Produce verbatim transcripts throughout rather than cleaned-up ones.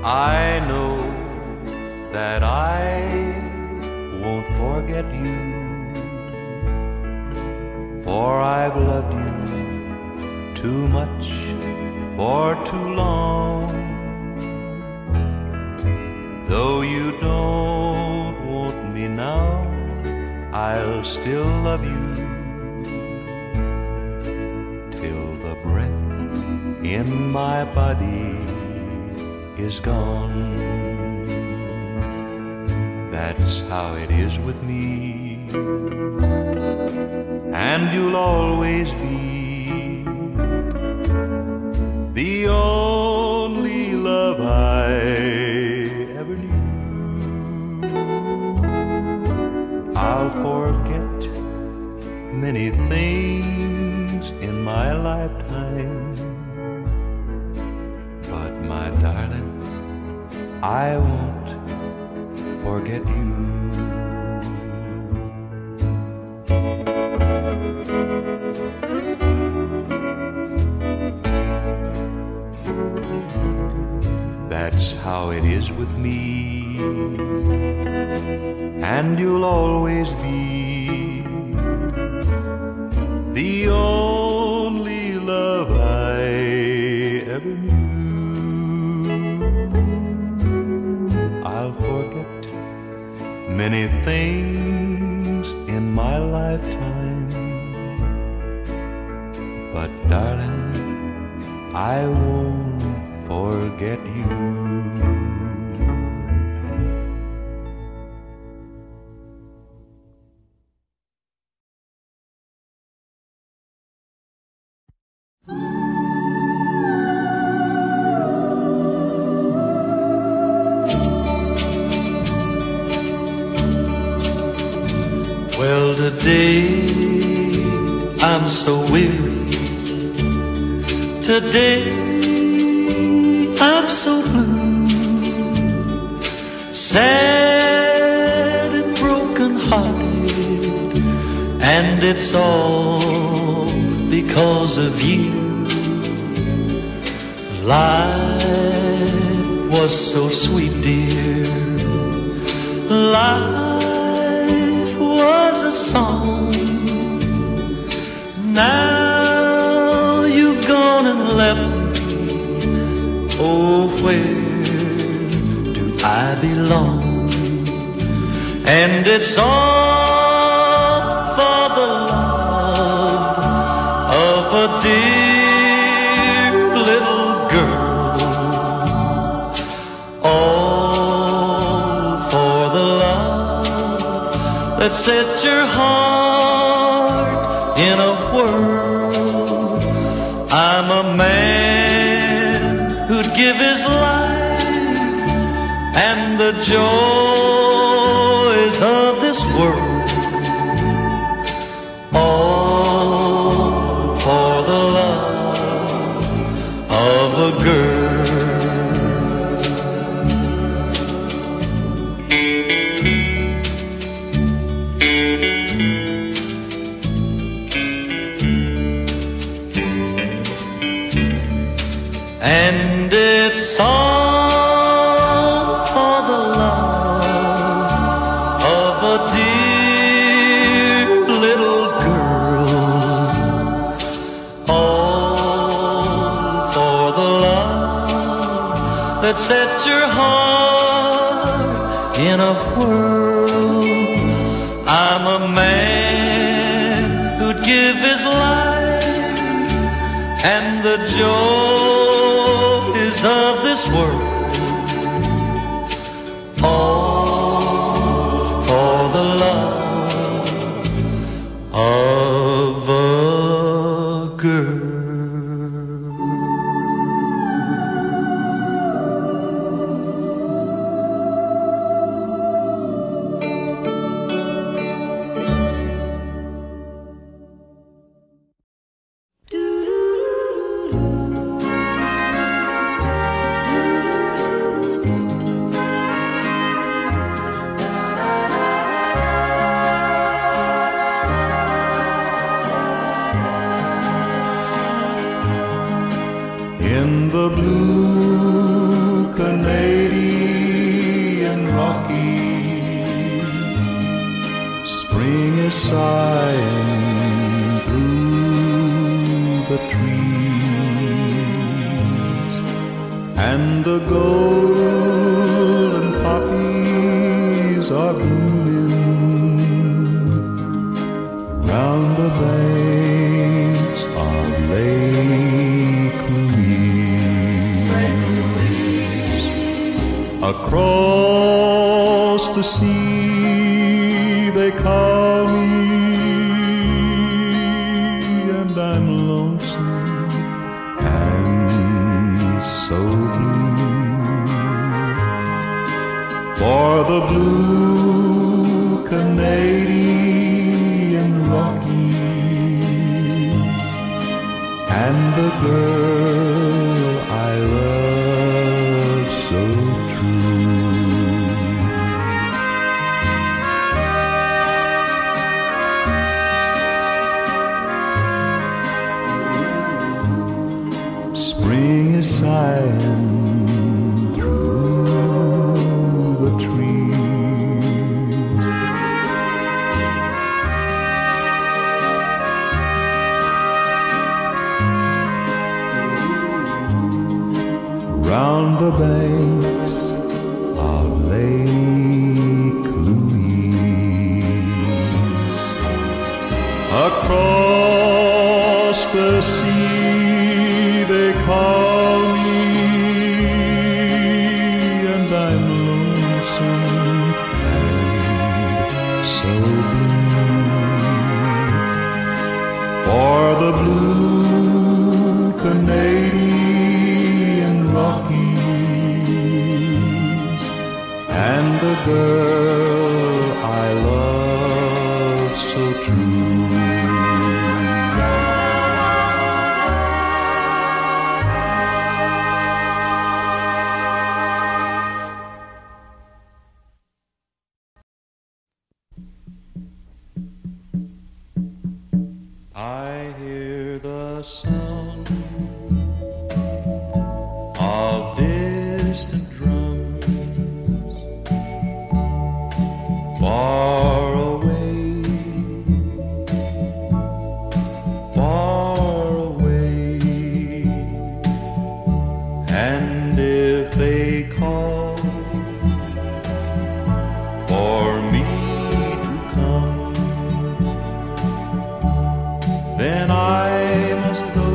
I know that I won't forget you, for I've loved you too much for too long. Though you don't want me now, I'll still love you till the breath in my body is gone. That's how it is with me, and you'll always be the only love I ever knew. I'll forget many things in my lifetime, but my darling, I won't forget you. That's how it is with me, and you'll always be the only love I ever knew. I'll forget many things in my lifetime, but darling, I won't forget you. Well, today I'm so weary. Today I'm so blue, sad and broken hearted, and it's all because of you. Life was so sweet, dear. Life was a song. Now you've gone and left me. Oh, where do I belong? And it's all for the love of a dear little girl. All for the love that set your heart in a whirl. I'm a man who'd give his life and the joys of this world, all for the love of a girl. And it's all for the love of a dear little girl, all for the love that set your heart in a whirl. I'm a man who'd give his life and the joys of this world, all for the love of a girl. Do Spring is sighing through the trees, and the golden poppies are blooming round the banks of Lake Louise. Across the sea they call me, and I'm lonesome and so blue, for the blue Canadian Rockies and the girl I love so true. Spring is sighing through the trees, round the banks of Lake Louise. Across the sea they call me, and I'm lonesome and so blue, for the blue Canadian Rockies and the girl I love so true. I hear the sound of distant drums far away, far away, and if they call for me to come, then I must go,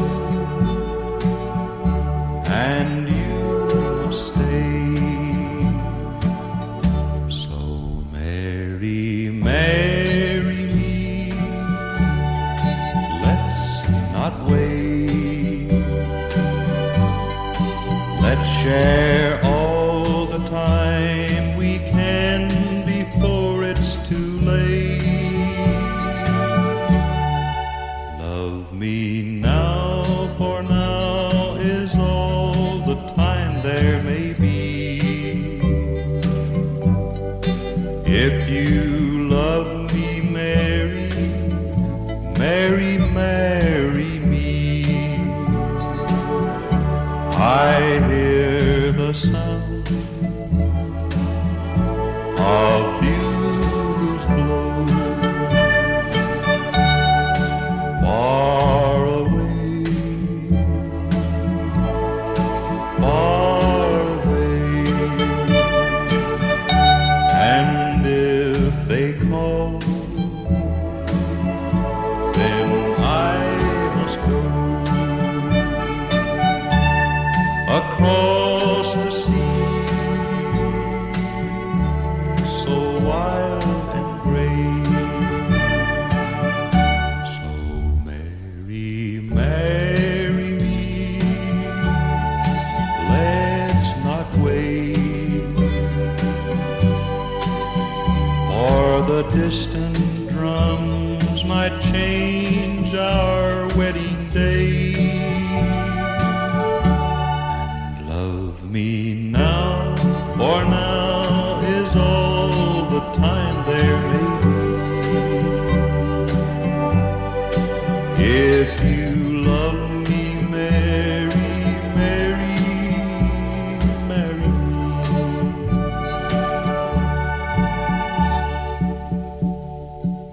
and you must stay. So marry, marry me, let's not wait. Let's share all the time we can before it's too late. Love me now, for now is all the time there may be. If you love me, marry, marry, marry me. I hear the sound of bugles blow far away, far away, and if they call, then I must go across the sea, so wild and gray. So marry, marry me, let's not wait, for the distant drums might change our wedding day. Love me now, for now is all the time there may be. If you love me, marry, marry, marry me.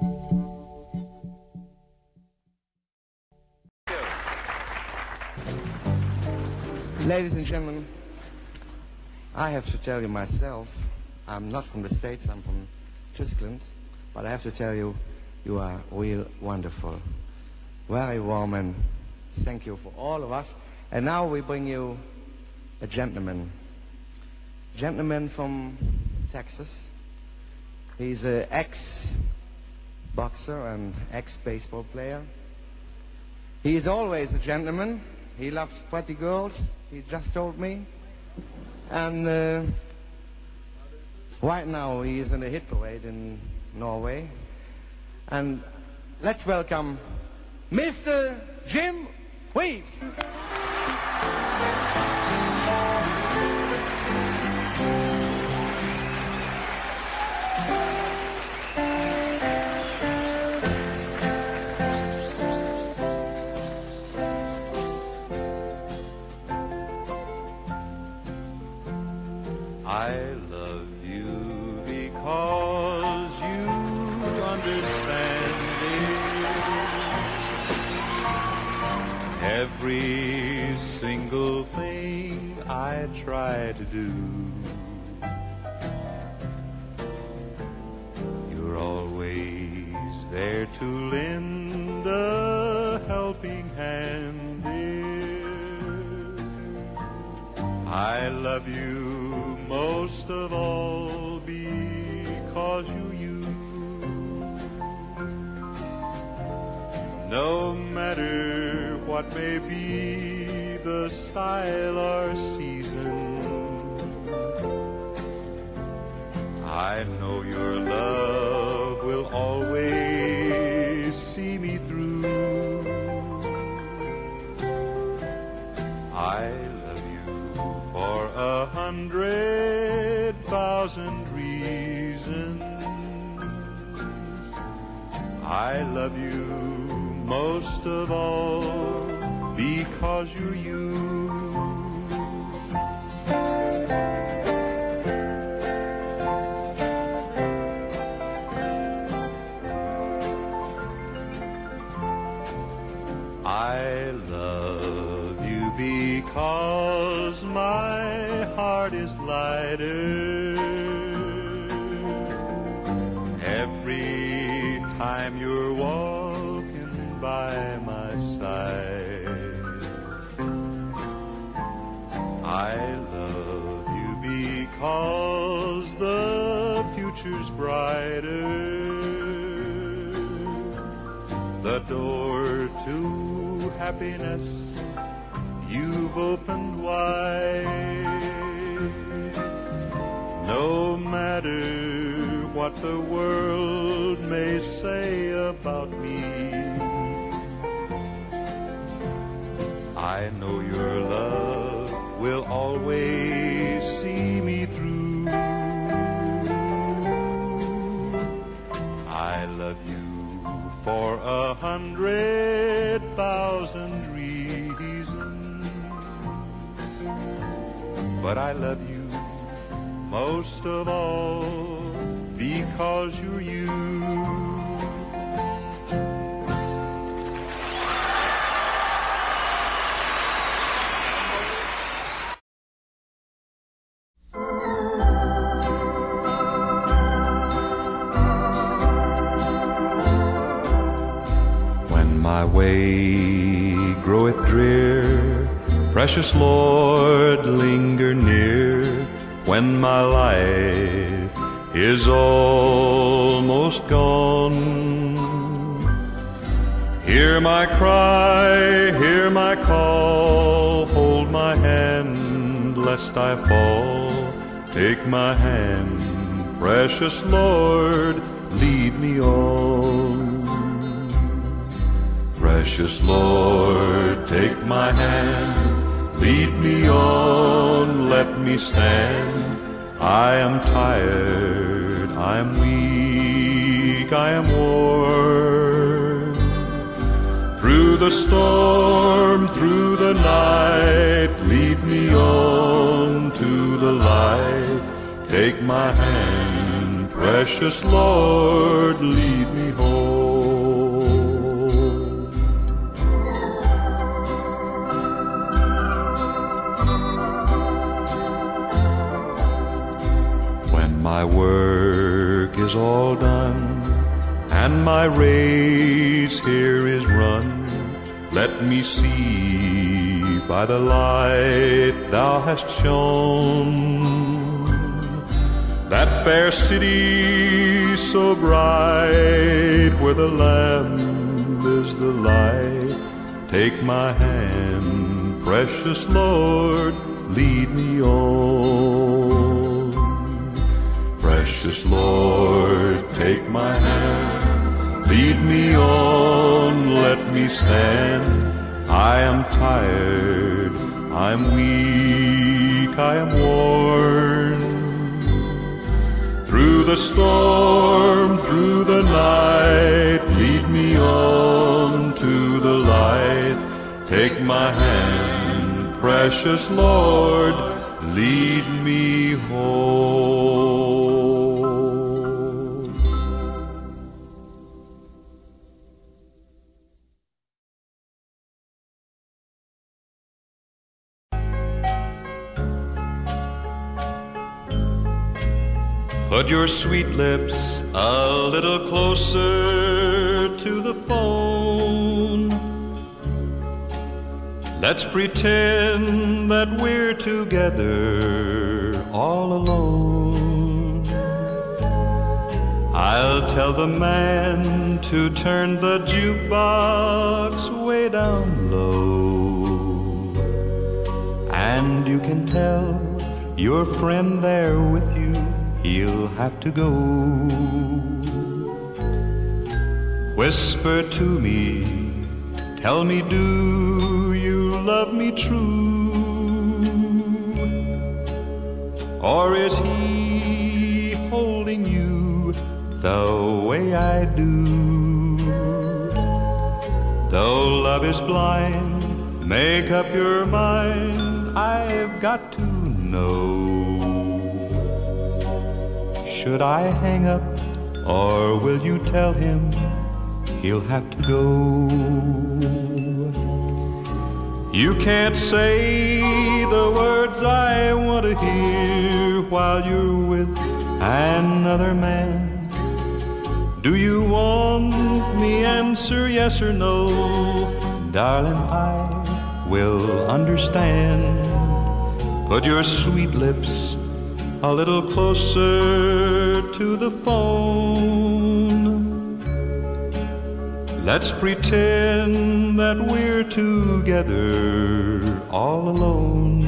Ladies and gentlemen, I have to tell you myself, I'm not from the States, I'm from Tyskland, but I have to tell you, you are real wonderful. Very warm, and thank you for all of us. And now we bring you a gentleman. Gentleman from Texas. He's an ex-boxer and ex-baseball player. He is always a gentleman. He loves pretty girls, he just told me. And uh, right now he is in a hit parade in Norway. And let's welcome Mister Jim Reeves. I love you because you understand it. Every single thing I try to do, you're always there to lend a helping hand, dear. I love you most of all because you're you. No matter what may be the style or season, I know your love will always see me through. I love you for a hundred thousand reasons. I love you most of all because you're you. I love you because my heart is lighter every time you're walking by my side. I love you because the future's brighter. The door to happiness you've opened wide. No matter what the world may say about me, I know your love will always see me through. I love you for a hundred thousand reasons, but I love you most of all because you're you. When my way groweth drear, precious Lord, linger near. When my life is almost gone, hear my cry, hear my call, hold my hand lest I fall. Take my hand, precious Lord, lead me on. Precious Lord, take my hand, lead me on, let me stand. I am tired, I am weak, I am worn. Through the storm, through the night, lead me on to the light. Take my hand, precious Lord, lead me home. work is all done, and my race here is run. Let me see by the light thou hast shone, that fair city so bright, where the Lamb is the light. Take my hand, precious Lord, lead me on. Precious Lord, take my hand, lead me on, let me stand. I am tired, I'm weak, I am worn. Through the storm, through the night, lead me on to the light. Take my hand, precious Lord, lead me home. Put your sweet lips a little closer to the phone. Let's pretend that we're together all alone. I'll tell the man to turn the jukebox way down low, and you can tell your friend there with you he'll have to go. Whisper to me, tell me, do you love me true? Or is he holding you the way I do? Though love is blind, make up your mind, I've got to know. Should I hang up, or will you tell him he'll have to go? You can't say the words I want to hear while you're with another man. Do you want me answer yes or no? Darling, I will understand. Put your sweet lips a little closer to the phone. Let's pretend that we're together all alone.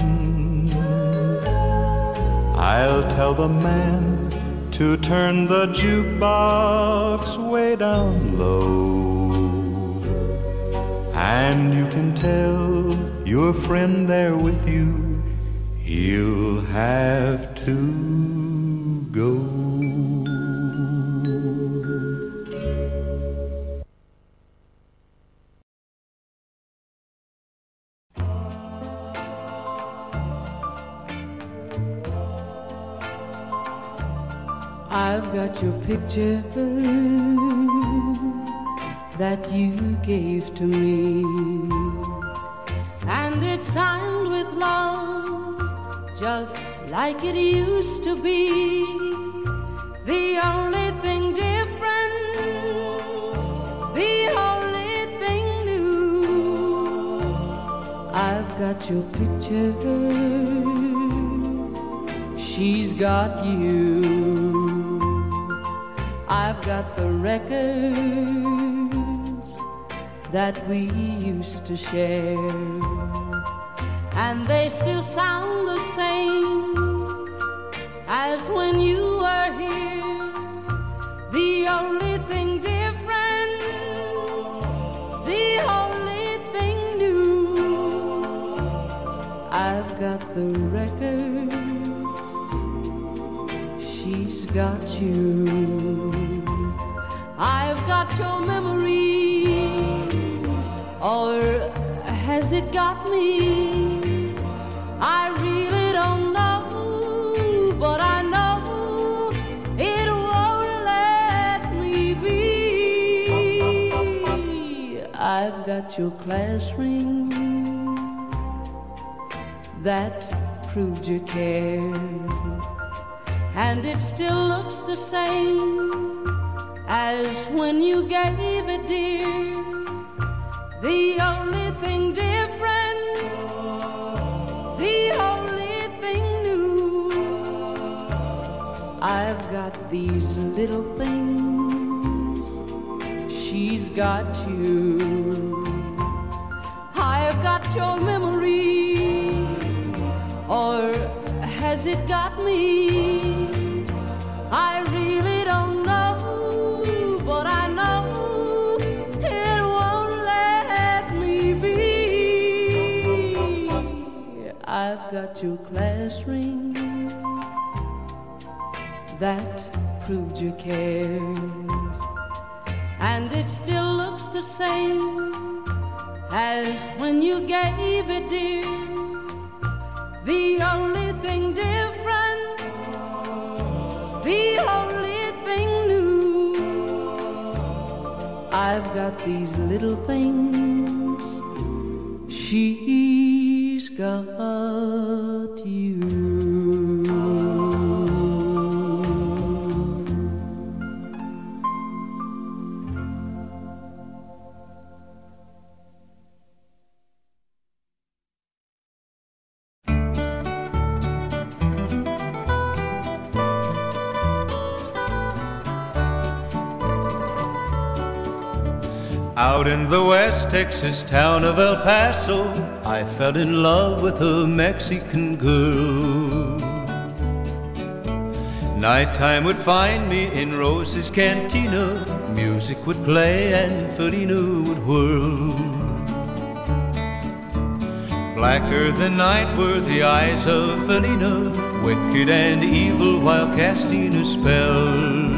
I'll tell the man to turn the jukebox way down low, and you can tell your friend there with you he'll have to go. I've got your picture that you gave to me, and it's signed with love, just like it used to be. The only thing different, the only thing new, I've got your picture, she's got you. I've got the records that we used to share, and they still sound the same as when you were here. The only thing different, the only thing new, I've got the records, she's got you. I've got your memory, or has it got me? I really don't know, but I know it won't let me be. I've got your class ring that proved you cared, and it still looks the same as when you gave it, dear. The only thing different, the only thing new, I've got these little things, she's got you. I've got your memory, or has it got me? I really don't know, but I know it won't let me be. I've got your class ring that proved you cared, and it still looks the same as when you gave it, dear. The only thing different, the only thing new, I've got these little things, she's got you. Out in the West Texas town of El Paso, I fell in love with a Mexican girl. Nighttime would find me in Rose's Cantina, music would play and Felina would whirl. Blacker than night were the eyes of Felina, wicked and evil while casting a spell.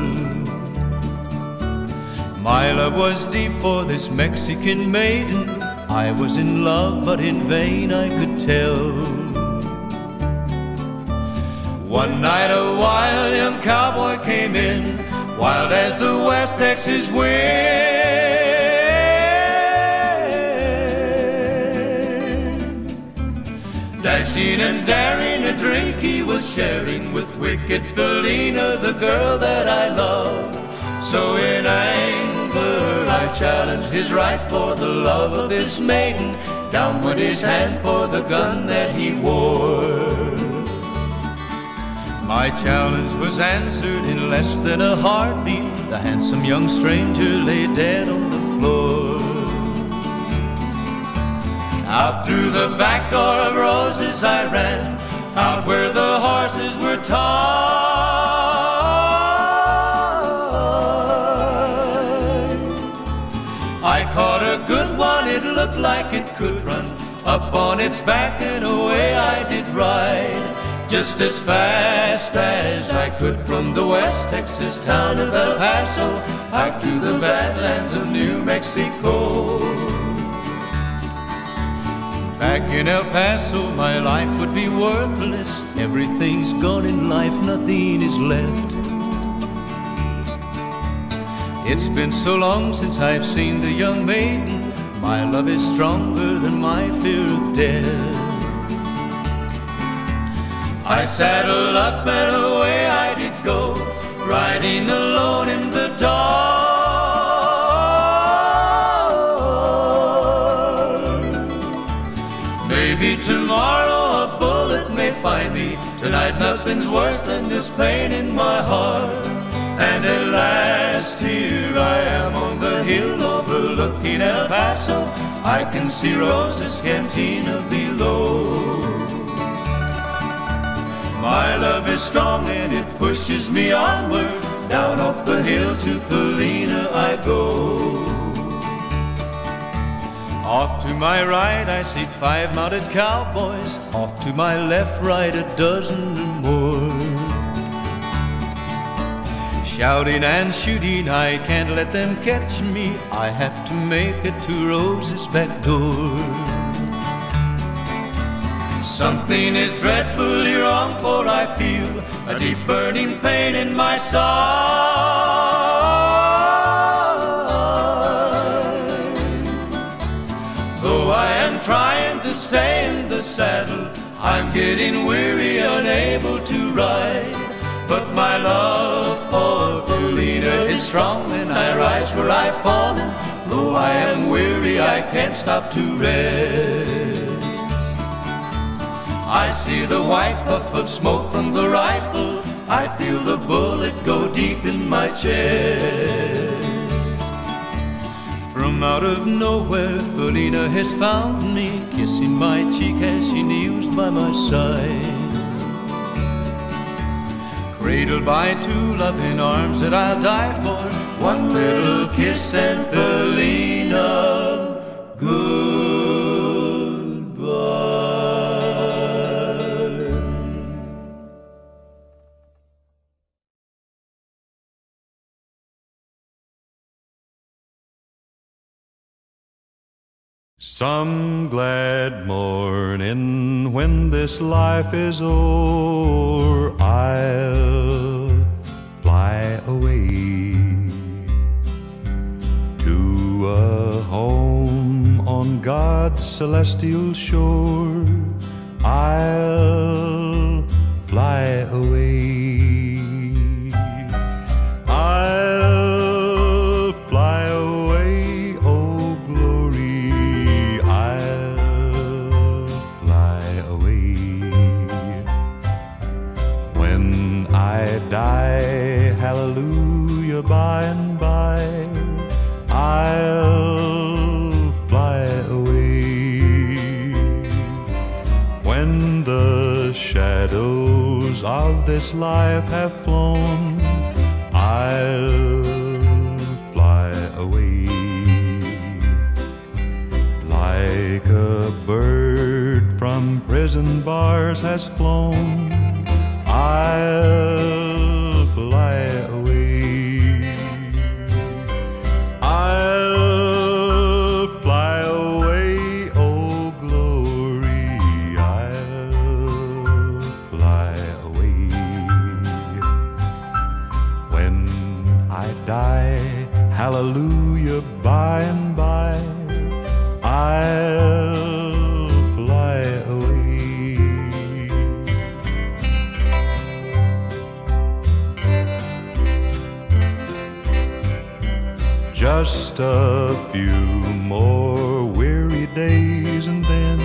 My love was deep for this Mexican maiden, I was in love but in vain I could tell. One night a wild young cowboy came in, wild as the West Texas wind. Dashing and daring, a drink he was sharing with wicked Felina, the girl that I love. So in anger I challenged his right for the love of this maiden. Down went his hand for the gun that he wore. My challenge was answered in less than a heartbeat. The handsome young stranger lay dead on the floor. Out through the back door of Roses I ran, out where the horses were tied. I caught a good one, it looked like it could run. Up on its back and away I did ride, just as fast as I could from the West Texas town of El Paso out to the badlands of New Mexico. Back in El Paso my life would be worthless. Everything's gone in life, nothing is left. It's been so long since I've seen the young maiden. My love is stronger than my fear of death. I saddled up and away I did go, riding alone in the dark. Maybe tomorrow a bullet may find me. Tonight nothing's worse than this pain in my heart. And at last here I am on the hill overlooking El Paso. I can see Rose's Cantina below. My love is strong and it pushes me onward. Down off the hill to Felina I go. Off to my right I see five mounted cowboys. Off to my left, right, a dozen or more. Shouting and shooting, I can't let them catch me. I have to make it to Rose's back door. Something is dreadfully wrong, for I feel a deep burning pain in my side. Though I am trying to stay in the saddle, I'm getting weary, unable to ride. But my love for Felina is strong, and I rise where I've fallen. Though I am weary, I can't stop to rest. I see the white puff of smoke from the rifle. I feel the bullet go deep in my chest. From out of nowhere, Felina has found me, kissing my cheek as she kneels by my side. Cradled by two loving arms that I'll die for. One little kiss and Felina, goodbye. Some glad morning when this life is o'er, I'll fly away to a home on God's celestial shore. I'll fly away. I'll fly away, oh glory. I'll fly away. When I die, hallelujah, by and by, I'll fly away. When the shadows of this life have flown, I'll fly away. Like a bird from prison bars has flown, I'll fly away. I'll fly away, oh glory. I'll fly away. When I die, hallelujah, by and by, I'll fly away. Just a few more weary days and then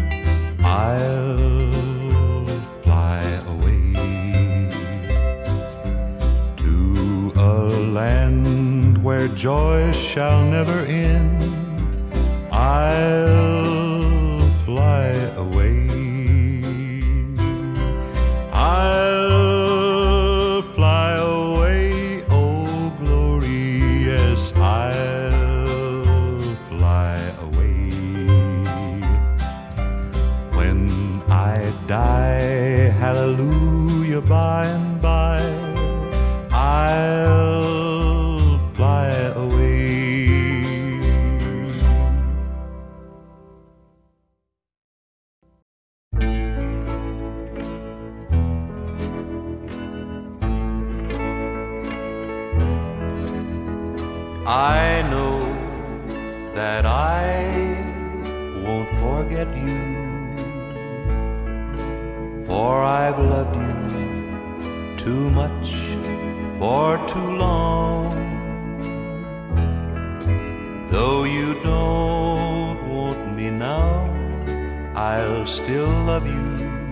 I'll fly away to a land where joy shall never end. I'll fly away. I'll fly away, oh glory, yes, I'll fly away. When I die, hallelujah, by and by, I'll fly away. I know that I won't forget you, for I've loved you too much for too long. Though you don't want me now, I'll still love you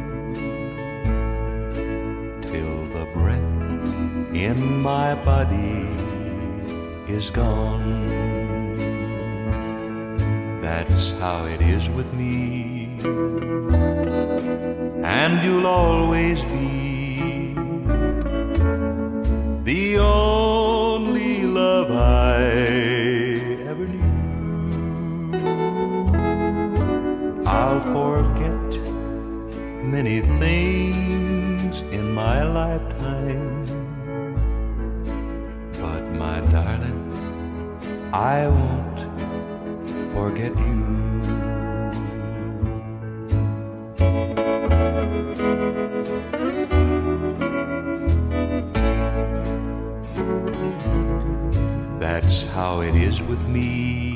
till the breath in my body is gone. That's how it is with me, and you'll always be the only love I ever knew. I'll forget many things in my lifetime, but my darling, I won't forget you. That's how it is with me,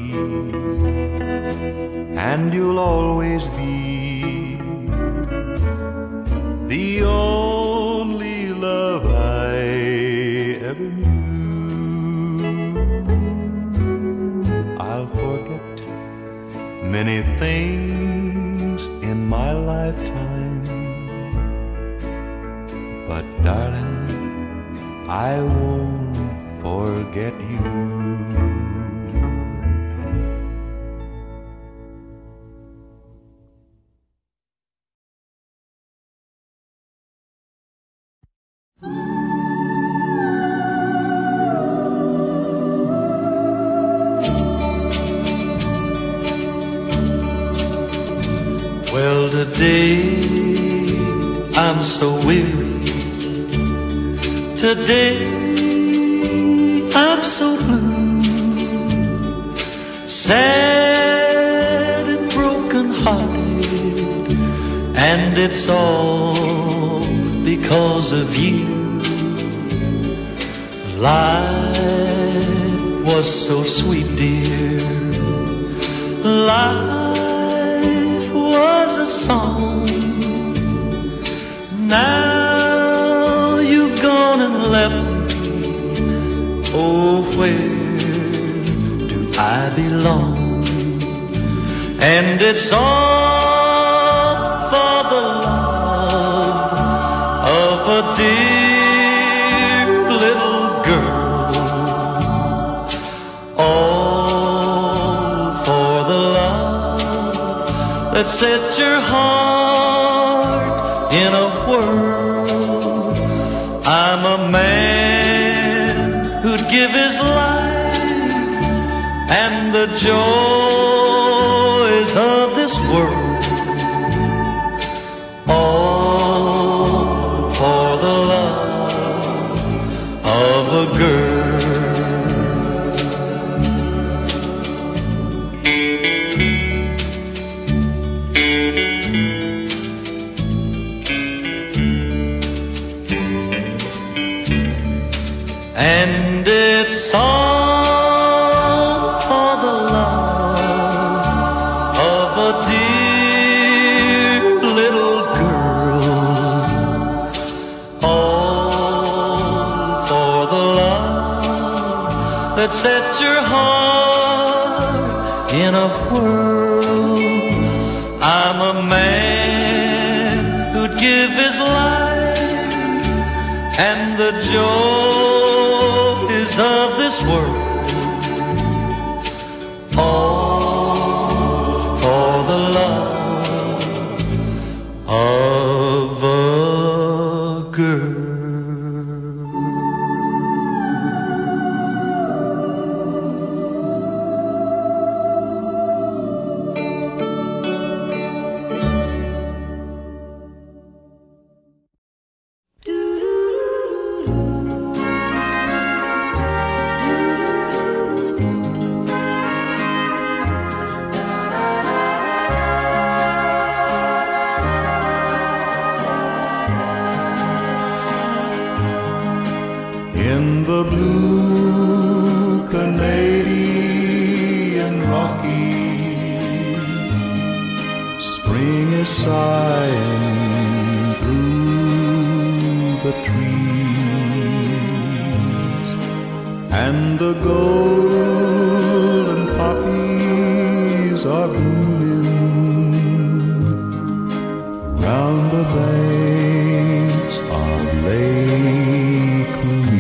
and you'll always be the only love I I'll forget many things in my lifetime, but darling, I won't forget you. Well, today I'm so weary. Today I'm so blue, sad and broken hearted, and it's all because of you. Life was so sweet, dear. Life was a song. Now you've gone and left me. Oh, where do I belong? And it's all for the love of a dear little girl. All for the love that set your heart in a whirl. I'm a man who'd give his life and the joys of this world, all for the love of a girl. And it's all for the love of a dear little girl, all for the love that set your heart in a whirl. I'm a man who'd give his life and the joys of this world, all for the love of a girl. In the blue Canadian Rockies, spring is sighing through the trees, and the golden poppies are blooming round the banks of Lake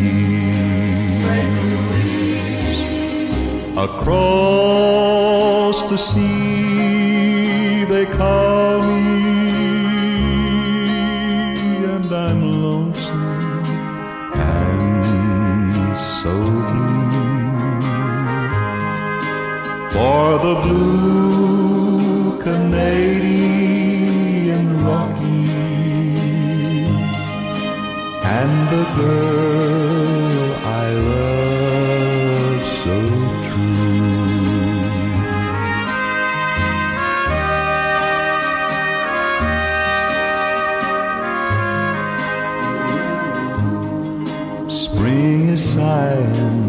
Louise. Across the sea they call me, and I'm lonesome and so blue, for the blue Canadian Rockies and the girl I love so true. Spring is sighing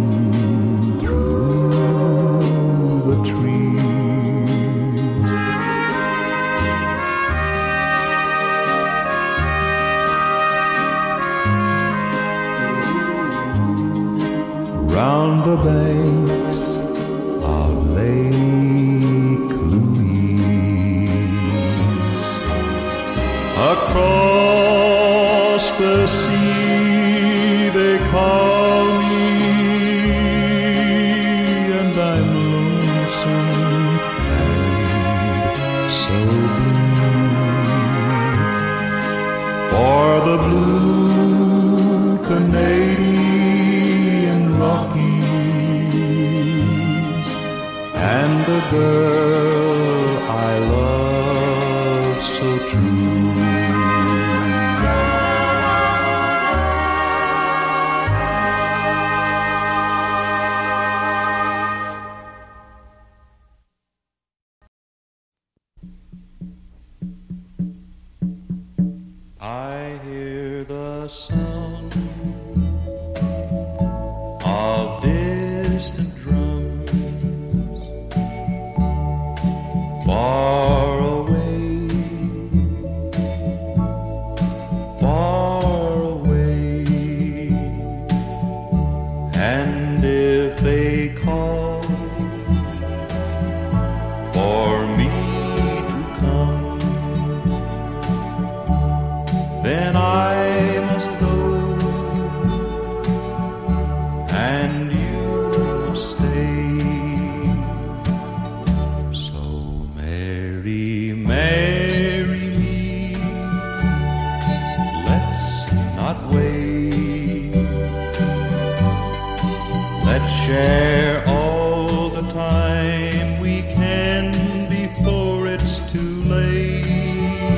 through the trees, the sea they call me, and I'm lonesome and so blue. For the blue Canadian Rockies and the girl I love so true. I hear the sound of distant drums far away, far away, and if they call for me to come, then I must go, and you must stay. So marry, marry me, let's not wait. Let's share all the time we can before it's too late.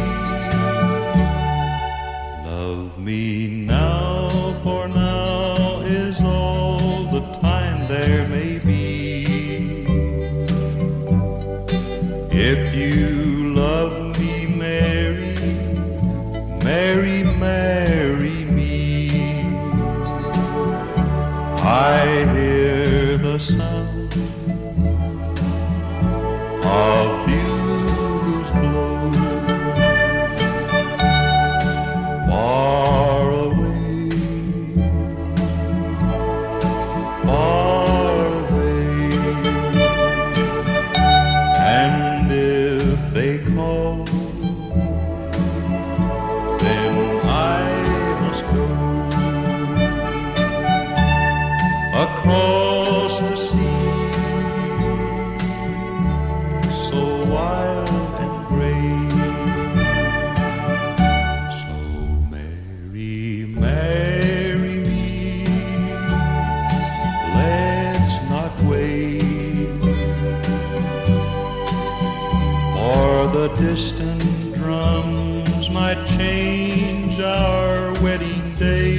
Love me now, for now is all the time there may be. If you love me, marry, marry, marry me. I hear the sound of bugles blow far away, far away, and if they call, then I must go across the sea, so wild and gray. So marry, marry me, let's not wait. For the distant drums might change our wedding day.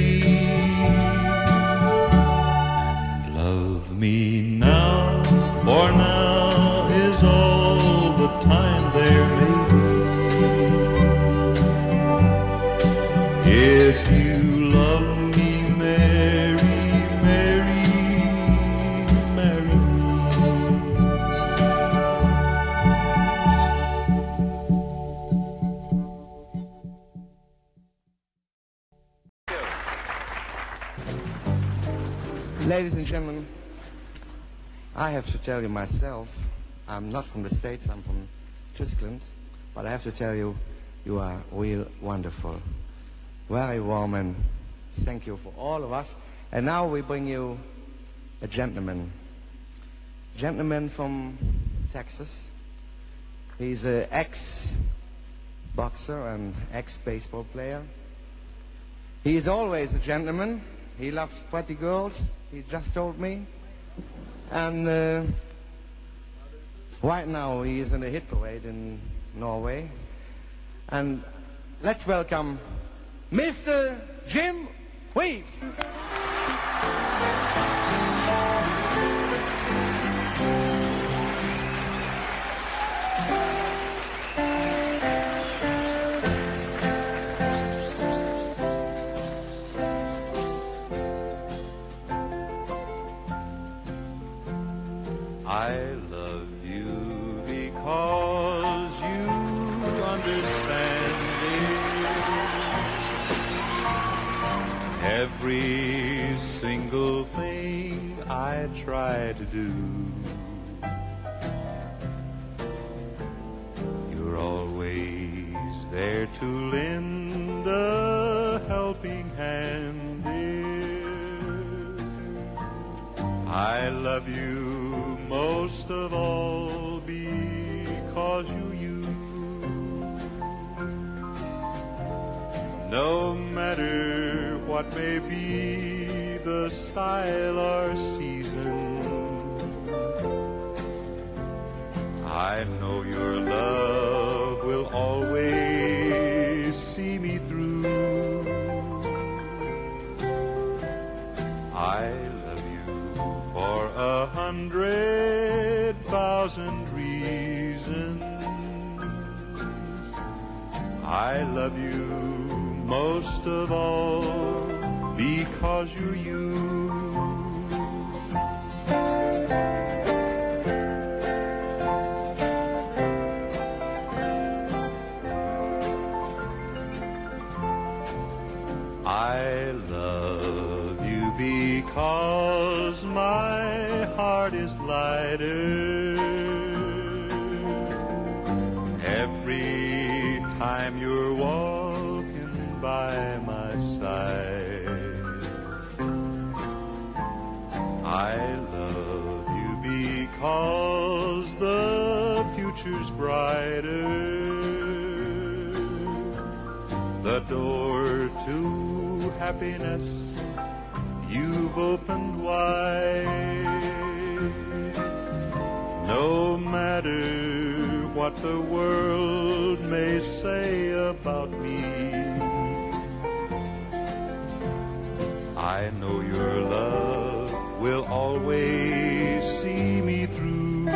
Love me now, for now is all the time there may be. If you love me, marry, marry, marry me. Ladies and gentlemen, I have to tell you myself, I'm not from the States, I'm from Tyskland, but I have to tell you, you are real wonderful. Very warm, and thank you for all of us. And now we bring you a gentleman. Gentleman from Texas. He's an ex-boxer and ex-baseball player. He is always a gentleman. He loves pretty girls, he just told me. And uh, right now he is in a hit parade in Norway. And let's welcome Mister Jim Reeves. I love you because you understand it. Every single thing I try to do, you're always there to lend a helping love you most of all because you're you. No matter what may be the style or season, I know your love will always see me through. I love you for a hundred thousand reasons. I love you most of all because you're you. I love you because my heart is lighter every time you're walking by my side. I love you because the future's brighter. The door to happiness you've opened wide. No matter what the world may say about me, I know your love will always see me through.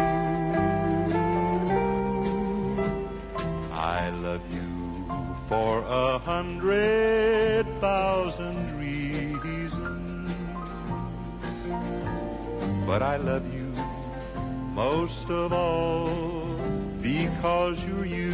I love you for a hundred thousand reasons, but I love you most of all because you're you.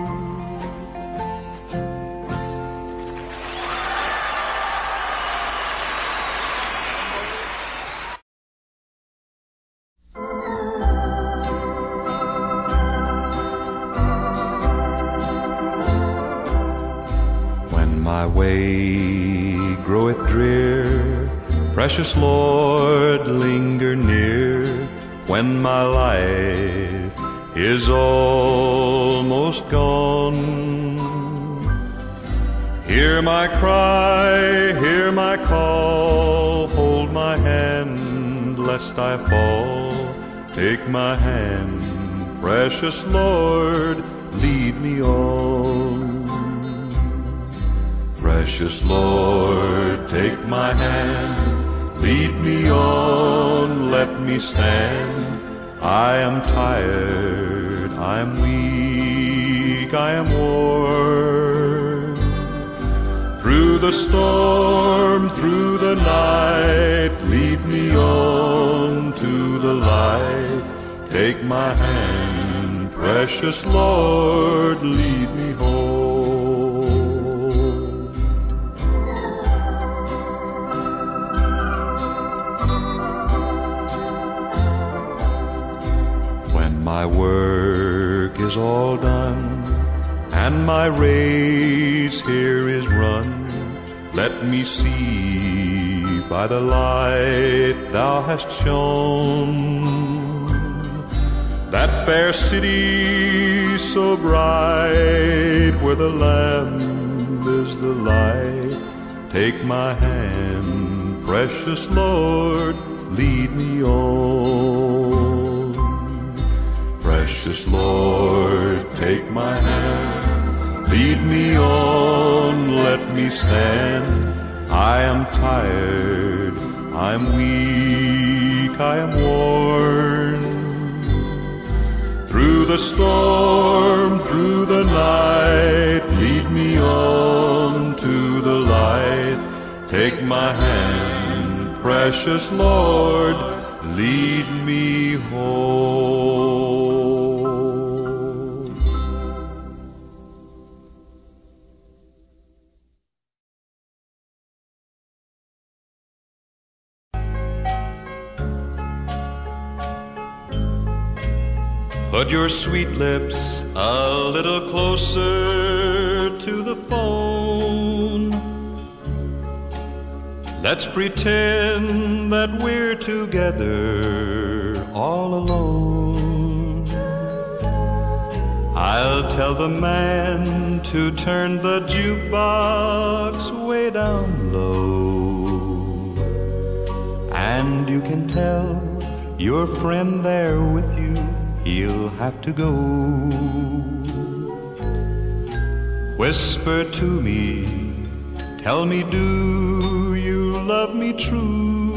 My way groweth drear, precious Lord, linger near. When my life is almost gone, hear my cry, hear my call, hold my hand lest I fall. Take my hand, precious Lord, lead me on. Precious Lord, take my hand, lead me on, let me stand. I am tired, I am weak, I am worn. Through the storm, through the night, lead me on to the light. Take my hand, precious Lord, lead me home. My work is all done, and my race here is run. Let me see by the light thou hast shone that fair city so bright, where the Lamb is the light. Take my hand, precious Lord, lead me on. Precious Lord, take my hand, lead me on, let me stand. I am tired, I'm weak, I am worn. Through the storm, through the night, lead me on to the light. Take my hand, precious Lord, lead me home. Put your sweet lips a little closer to the phone. Let's pretend that we're together all alone. I'll tell the man to turn the jukebox way down low, and you can tell your friend there with you, he'll have to go. Whisper to me, tell me, do you love me true?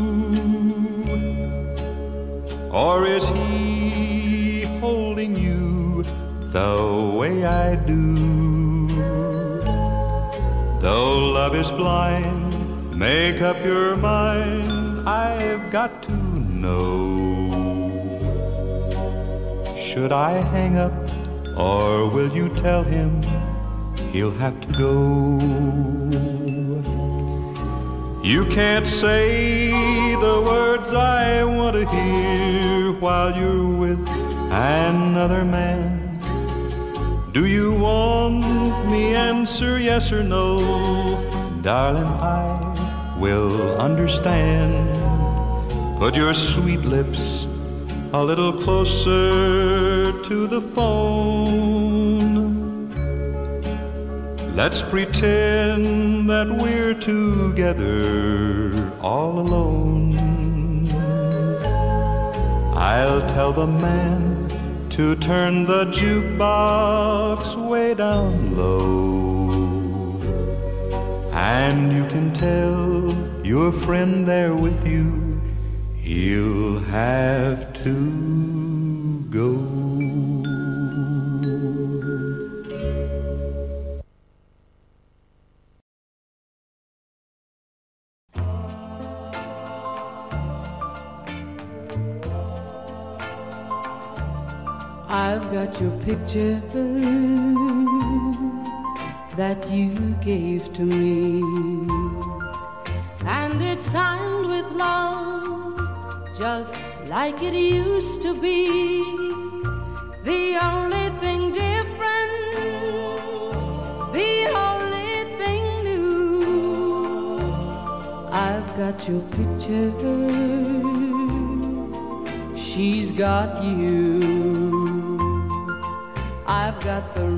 Or is he holding you the way I do? Though love is blind, make up your mind, I've got to know. Should I hang up, or will you tell him he'll have to go? You can't say the words I want to hear while you're with another man. Do you want me answer yes or no? Darling, I will understand. Put your sweet lips a little closer to the phone. Let's pretend that we're together all alone. I'll tell the man to turn the jukebox way down low, and you can tell your friend there with you, he'll have to go. I've got your picture that you gave to me, and it's signed with love, just like it used to be. The only thing different, the only thing new, I've got your picture, she's got you. I've got the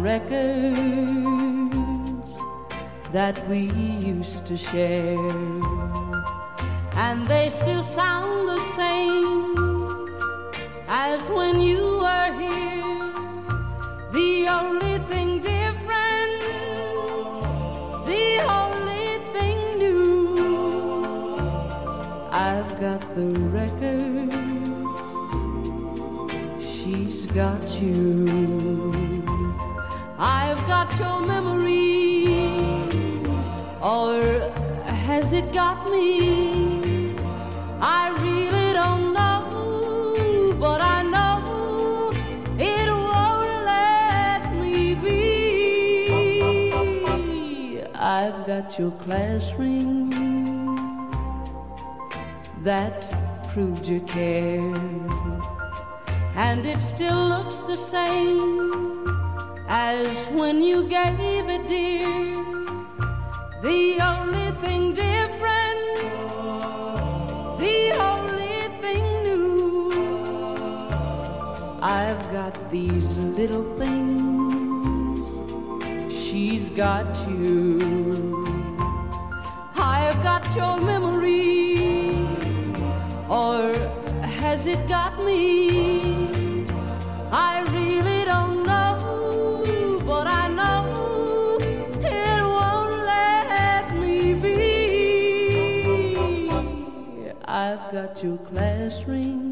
records that we used to share, and they still sound the same as when you were here. The only thing different, the only thing new, I've got the records, she's got you. I've got your memory, or has it got me? I really don't know, but I know it won't let me be. I've got your class ring that proved you cared, and it still looks the same as when you gave it, dear. The only thing different, the only thing new, I've got these little things, she's got you. I've got your memory, or has it got me? I really don't know, but I know it won't let me be. I've got your class ring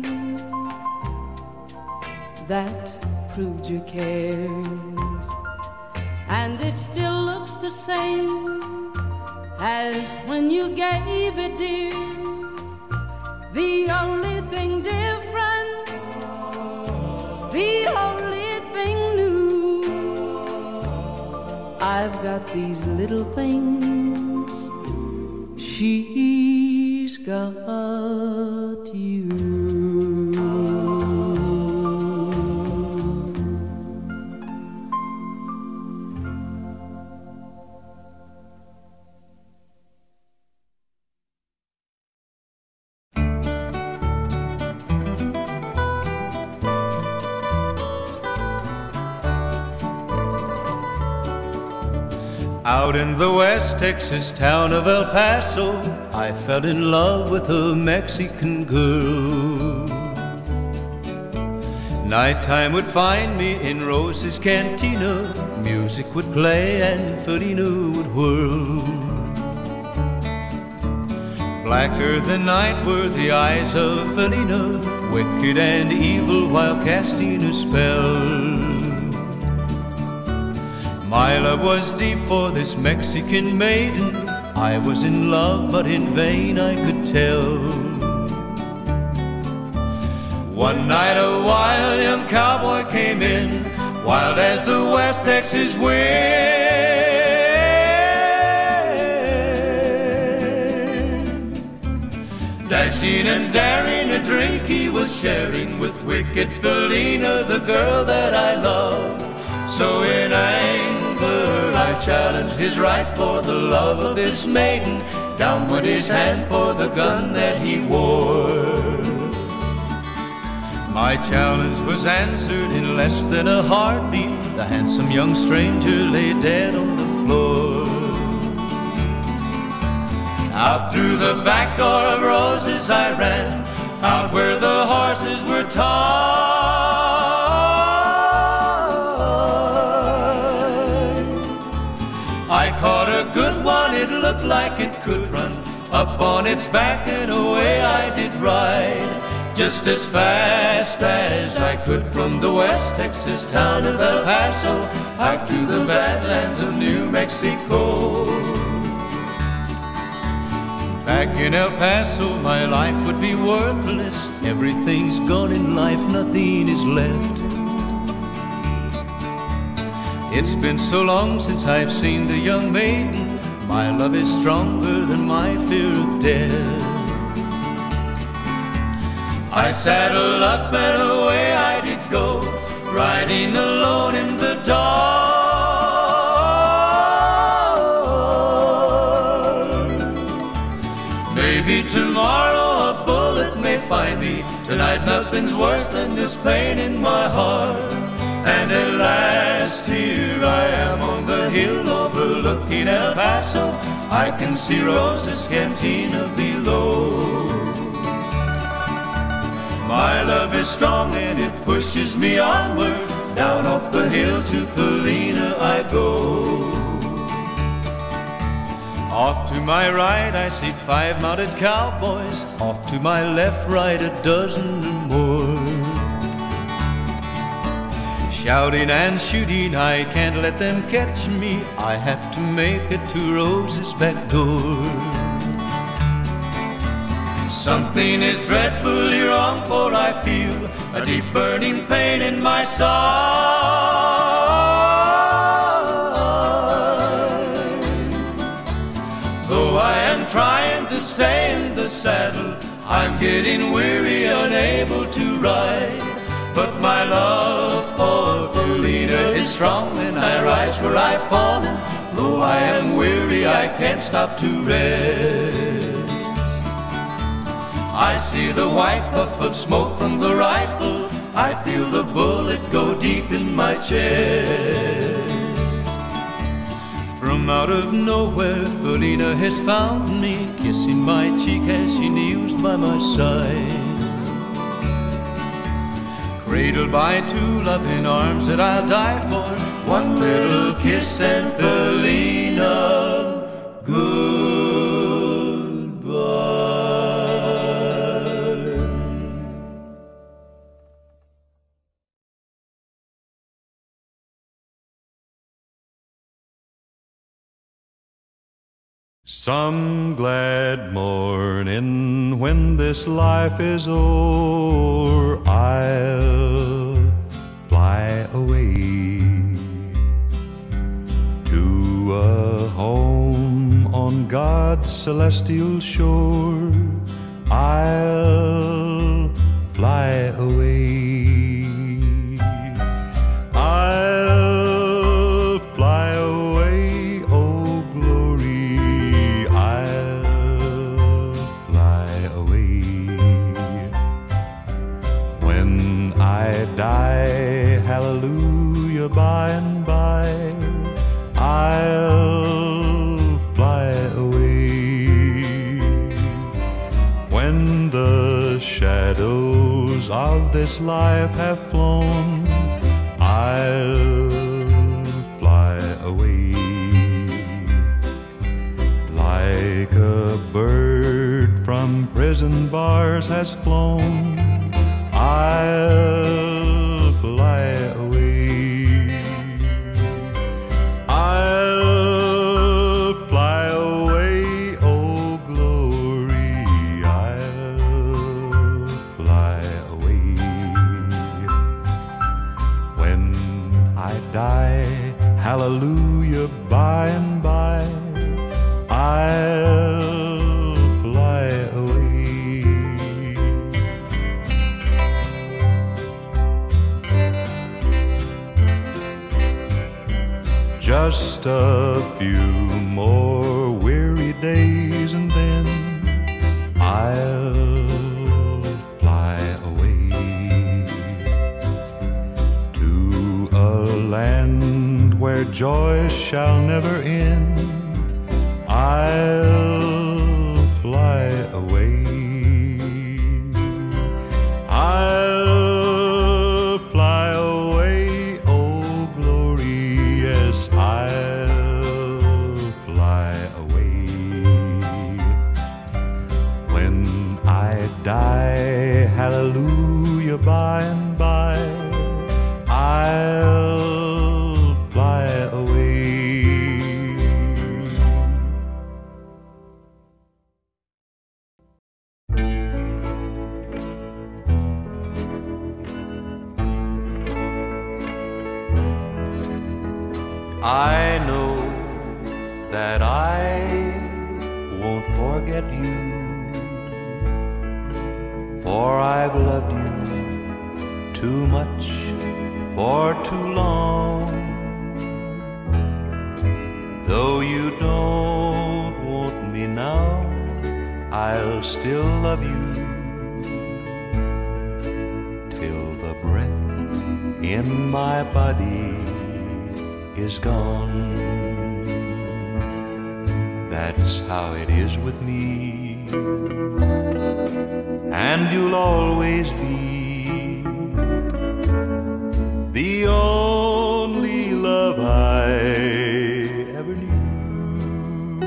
that proved you cared, and it still looks the same as when you gave it, dear. The only thing different, the only thing new, I've got these little things, she's got you. Out in the West Texas town of El Paso, I fell in love with a Mexican girl. Nighttime would find me in Rose's Cantina. Music would play and Felina would whirl. Blacker than night were the eyes of Felina, wicked and evil while casting a spell. My love was deep for this Mexican maiden. I was in love, but in vain I could tell. One night a wild young cowboy came in, wild as the West Texas wind. Dashing and daring, a drink he was sharing with wicked Felina, the girl that I loved. So in anger I challenged his right for the love of this maiden. Down went his hand for the gun that he wore. My challenge was answered in less than a heartbeat. The handsome young stranger lay dead on the floor. Out through the back door of Roses I ran, out where the horses were tied. I caught a good one, it looked like it could run. Up on its back and away I did ride, just as fast as I could from the West Texas town of El Paso out to the badlands of New Mexico. Back in El Paso my life would be worthless. Everything's gone in life, nothing is left. It's been so long since I've seen the young maiden. My love is stronger than my fear of death. I saddled up and away I did go, riding alone in the dark. Maybe tomorrow a bullet may find me. Tonight nothing's worse than this pain in my heart. And at last here I am on the hill overlooking El Paso. I can see Rose's Cantina below. My love is strong and it pushes me onward. Down off the hill to Felina I go. Off to my right I see five mounted cowboys. Off to my left, right, a dozen or more. Shouting and shooting, I can't let them catch me. I have to make it to Rose's back door. Something is dreadfully wrong, for I feel a deep burning pain in my side. Though I am trying to stay in the saddle, I'm getting weary, unable to ride. But my love for Felina is strong, and I rise where I've fallen. Though I am weary, I can't stop to rest. I see the white puff of smoke from the rifle. I feel the bullet go deep in my chest. From out of nowhere, Felina has found me, kissing my cheek as she kneels by my side. Cradled by two loving arms that I'll die for. One little kiss and Felina, goodbye. Some glad morning when this life is o'er, I'll fly away to a home on God's celestial shore. I'll fly away. I'll fly away, oh glory, I'll fly away. When I die, hallelujah, by and by, I'll arrows of this life have flown, I'll fly away. Like a bird from prison bars has flown, I'll fly away. I'll fly away, oh glory, I'll fly away. When I die, hallelujah, by and by, I'll fly away. Just a few more weary days and then I'll fly away to a land where joy shall never end. I'll fly away. I'll fly away, oh glory, yes, I'll fly away. When I die, hallelujah, by and by, I'll fly away. I know that I won't forget you, for I've loved you too much for too long. Though you don't want me now, I'll still love you till the breath in my body is gone. That's how it is with me, and you'll always be the only love I ever knew.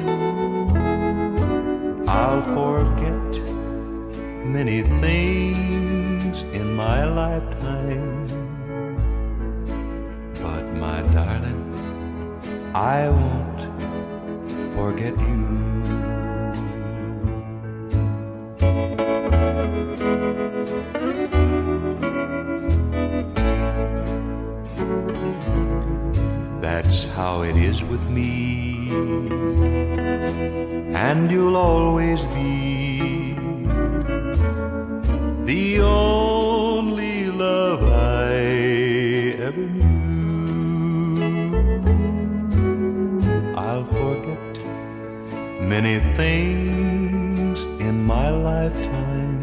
I'll forget many things in my lifetime, but my darling, I won't forget you. That's how it is with me, and you'll always be the only love I ever knew. I'll forget many things in my lifetime,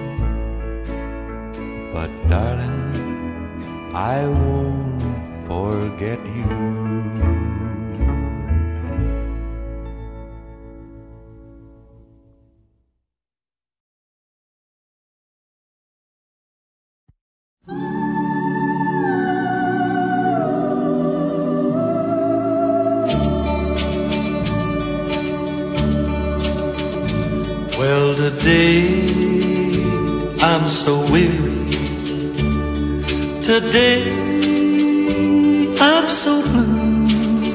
but darling, I won't forget you. Well, today I'm so weary. Today I'm so blue,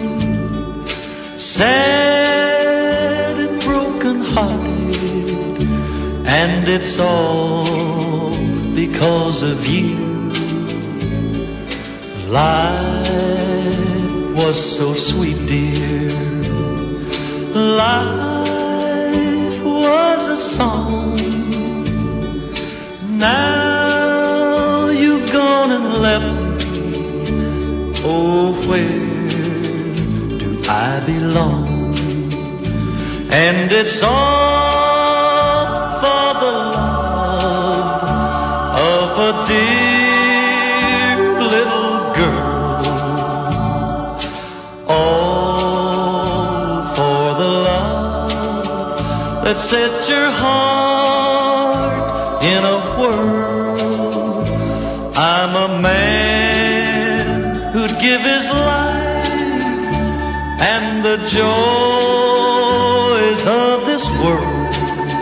sad and broken hearted, and it's all because of you. Life was so sweet, dear. Life was a song. Now you've gone and left me. Oh, where do I belong? And it's all for the love of a dear little girl. All for the love that set your heart in a whirl. give his life and the joys of this world,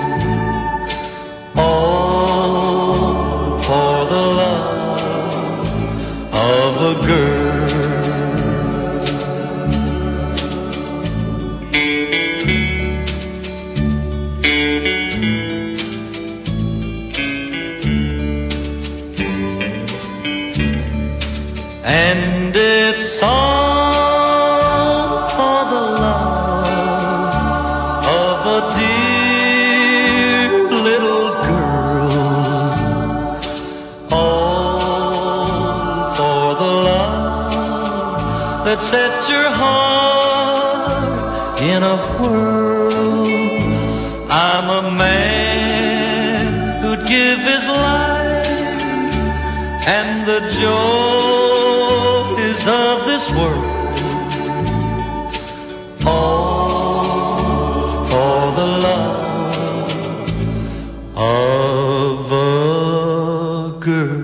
all for the love of a girl. And it's all for the love of a dear little girl, all for the love that set your heart in a whirl. I'm a man who'd give his life and the joys of this world, all for the love of a girl.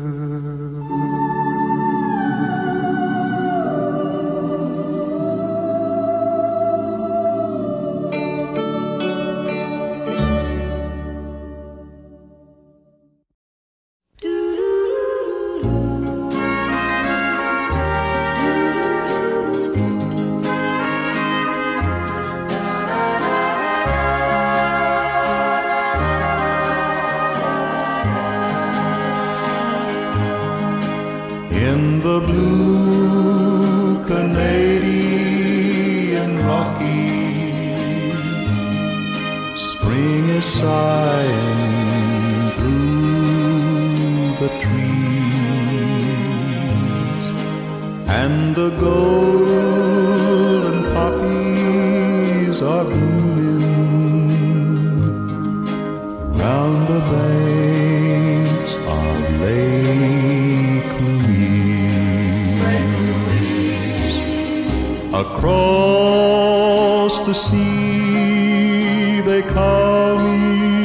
In the blue Canadian Rockies, spring is sighing through the trees, and the golden poppies are blooming round the banks of Lake Louise. Across the sea they call me,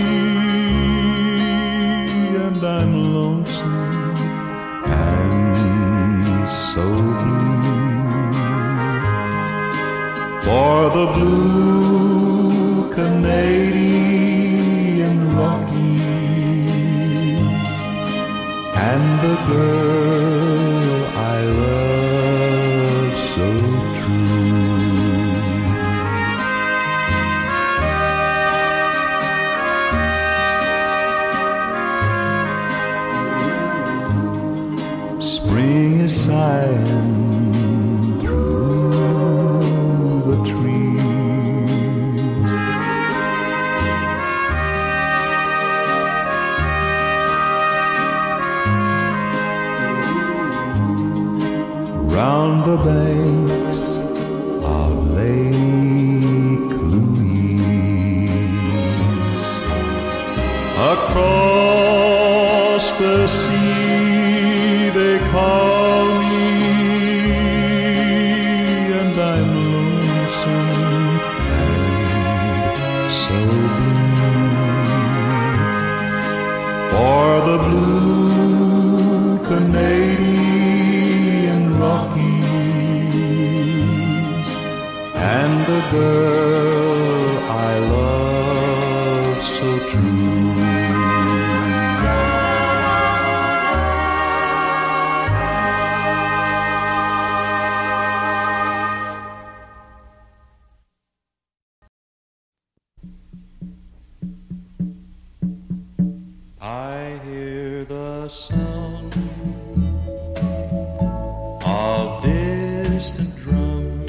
and I'm lonesome and so blue, for the blue Canadian Rockies and the girl I love so true. Spring is sighing through the trees, round the banks of Lake Louise. Across the sea they call me, and I'm lonesome and so blue, for the blue Canadian Rockies and the girl I love so true. I hear the sound of distant drums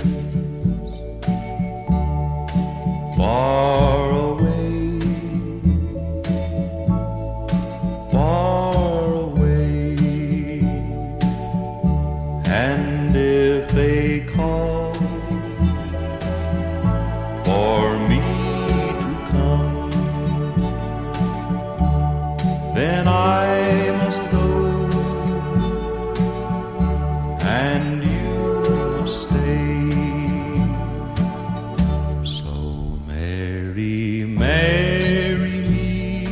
far away, far away, and if they call for me to come, then I must go, and you must stay. So marry, marry me,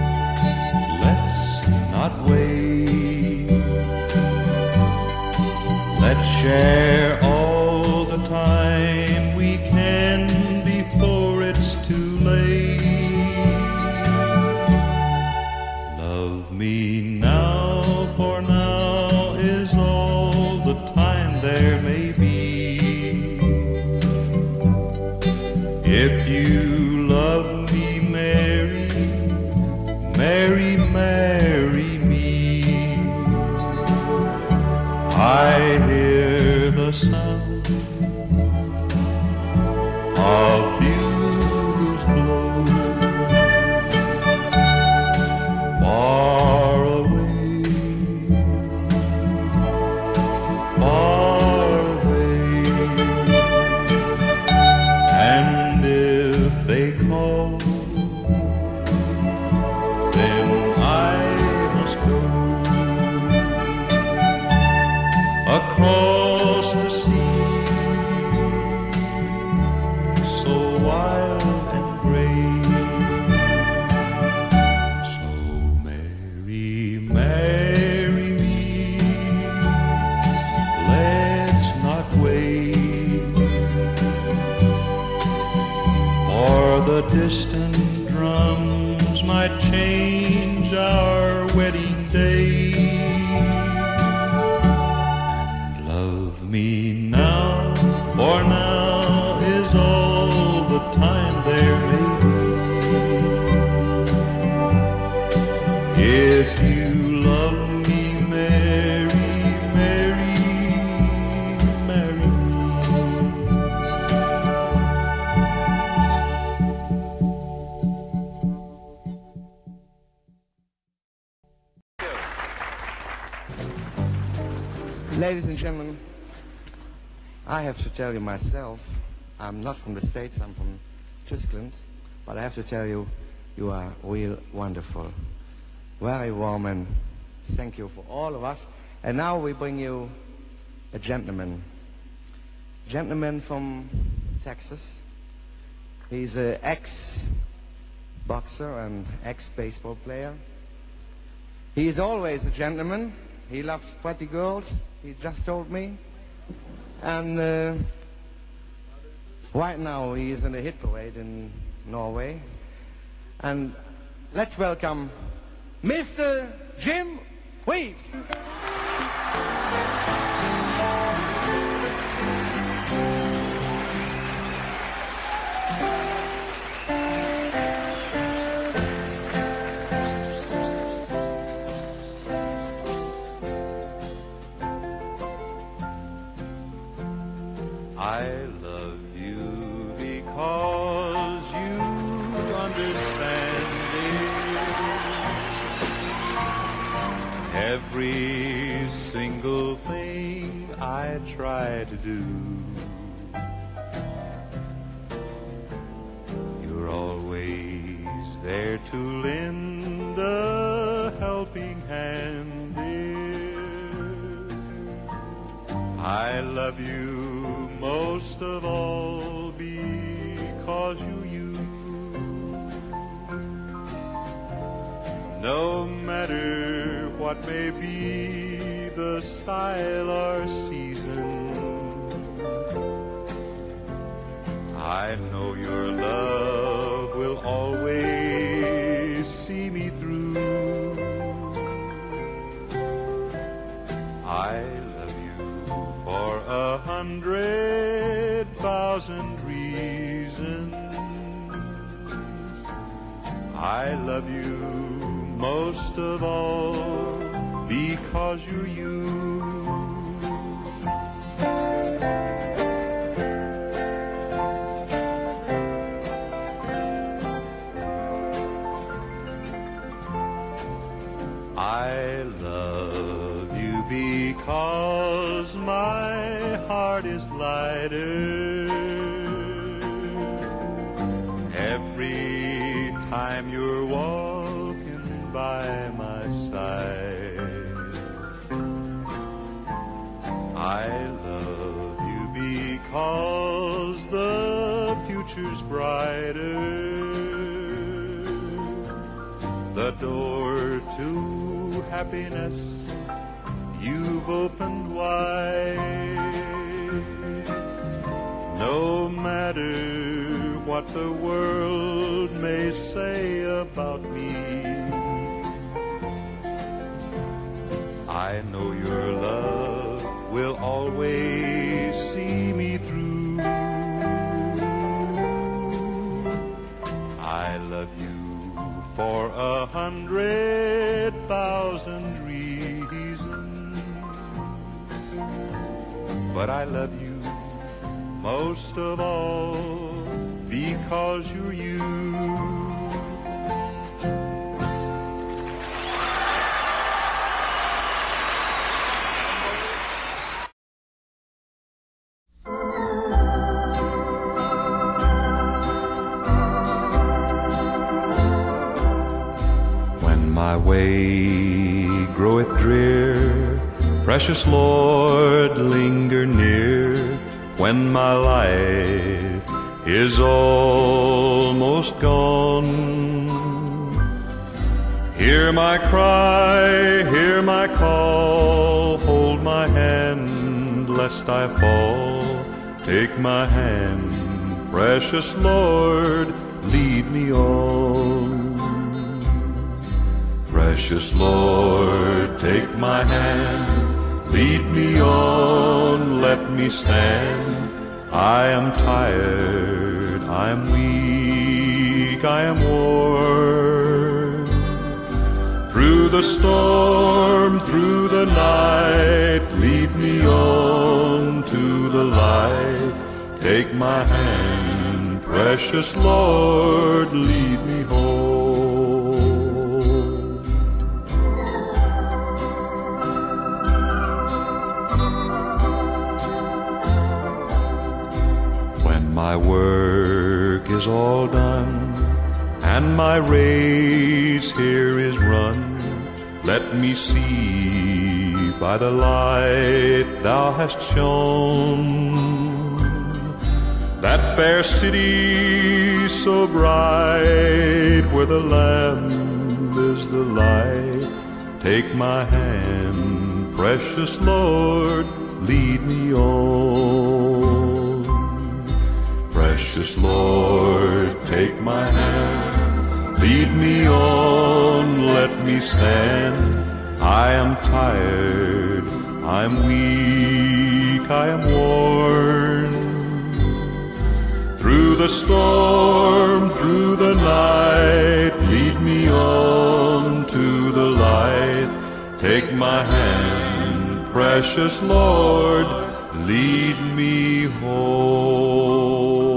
let's not wait. Let's share all the time we can before it's too late. Love me now, for now is all the time there may be. If you love me, marry, marry, marry me. I hear the sound of bugles blow far away, far away. And if they call, then I must go across the sea, so wild and gray. So marry, marry me, let's not wait, for the distant drums might change our wedding day. Love me now, for now is all the time there may be. If you love me, marry, marry, marry me. Ladies and gentlemen, I have to tell you myself, I'm not from the States, I'm from Tyskland, but I have to tell you, you are real wonderful. Very warm, and thank you for all of us. And now we bring you a gentleman. Gentleman from Texas. He's an ex-boxer and ex-baseball player. He is always a gentleman. He loves pretty girls, he just told me. And uh, right now he is in a hit parade in Norway. And let's welcome Mister Jim Reeves. I love you because you understand it. Every single thing I try to do, you're always there to lend a helping hand, dear. I love you most of all because you're you. No matter what may be the style or season, I know your love will always see me through. I love you for a hundred thousand reasons. I love you most of all because you're you. I love you because my heart is lighter every time you're walking by my side. I love you because the future's brighter, the door to happiness you've opened wide. the world may say about me. I know your love will always see me through. I love you for a hundred thousand reasons, but I love you most of all because you're you. When my way groweth drear, precious Lord, linger near. When my life is almost gone, hear my cry, hear my call, hold my hand lest I fall. Take my hand, precious Lord, lead me on. Precious Lord, take my hand, lead me on, let me stand. I am tired, I am weak, I am worn. Through the storm, through the night, lead me on to the light. Take my hand, precious Lord, lead me home. My work is all done, and my race here is run. Let me see by the light thou hast shone, that fair city so bright, where the Lamb is the light. Take my hand, precious Lord, lead me on. Precious Lord, take my hand, lead me on, let me stand. I am tired, I am weak, I am worn. Through the storm, through the night, lead me on to the light. Take my hand, precious Lord, lead me home.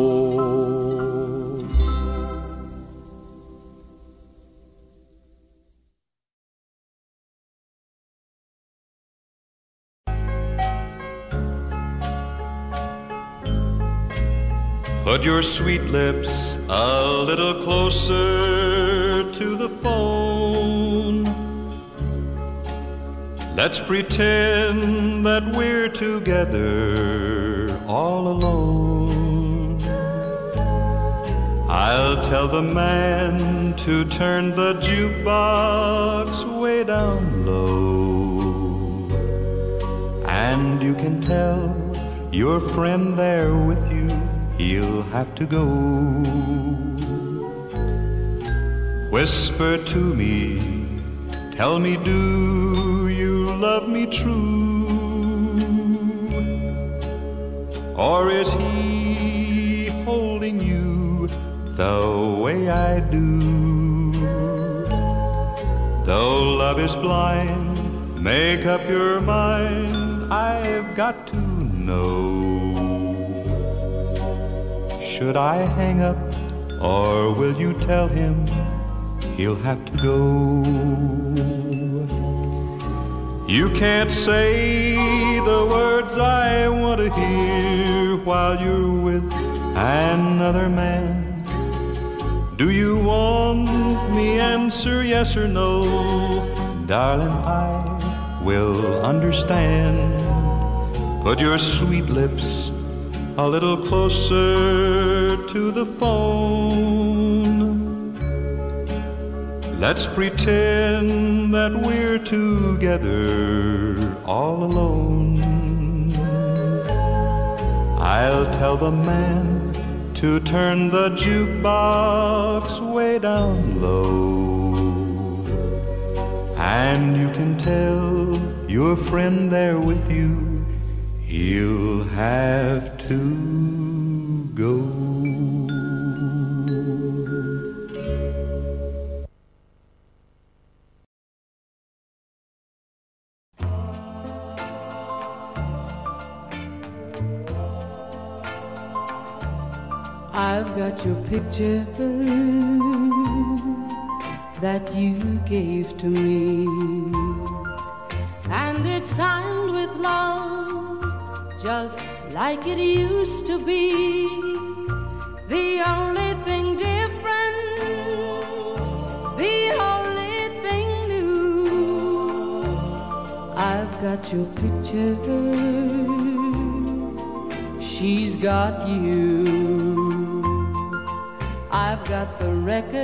Put your sweet lips a little closer to the phone. Let's pretend that we're together all alone. I'll tell the man to turn the jukebox way down low, and you can tell your friend there with you he'll have to go. Whisper to me, tell me, do you love me true? Or is he holding you the way I do? Though love is blind, make up your mind, I've got to know. Should I hang up, or will you tell him he'll have to go? You can't say the words I want to hear while you're with another man. Do you want me answer yes or no? Darling, I will understand. Put your sweet lips a little closer to the phone. Let's pretend that we're together all alone. I'll tell the man to turn the jukebox way down low. And you can tell your friend there with you, he'll have to go. I've got your picture that you gave to me, and it's signed with love, just like it used to be. The only thing different, the only thing new, I've got your picture, she's got you. I've got the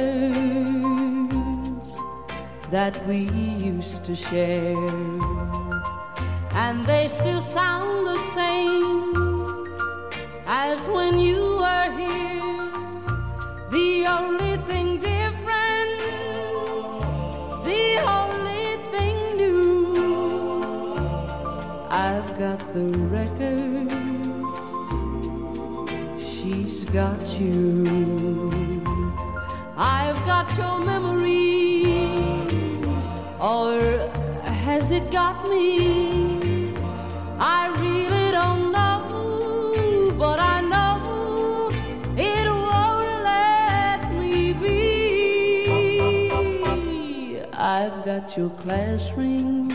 records that we used to share, and they still sound the same as when you were here. The only thing different, the only thing new, I've got the records, she's got you. I've got your memory, or has it got me? I really don't know, but I know it won't let me be. I've got your class ring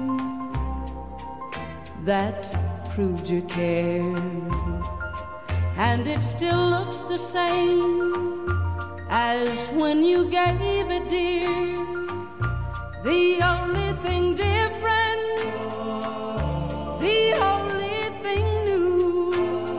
that proved you cared, and it still looks the same as when you gave it, dear. The only thing different, the only thing new,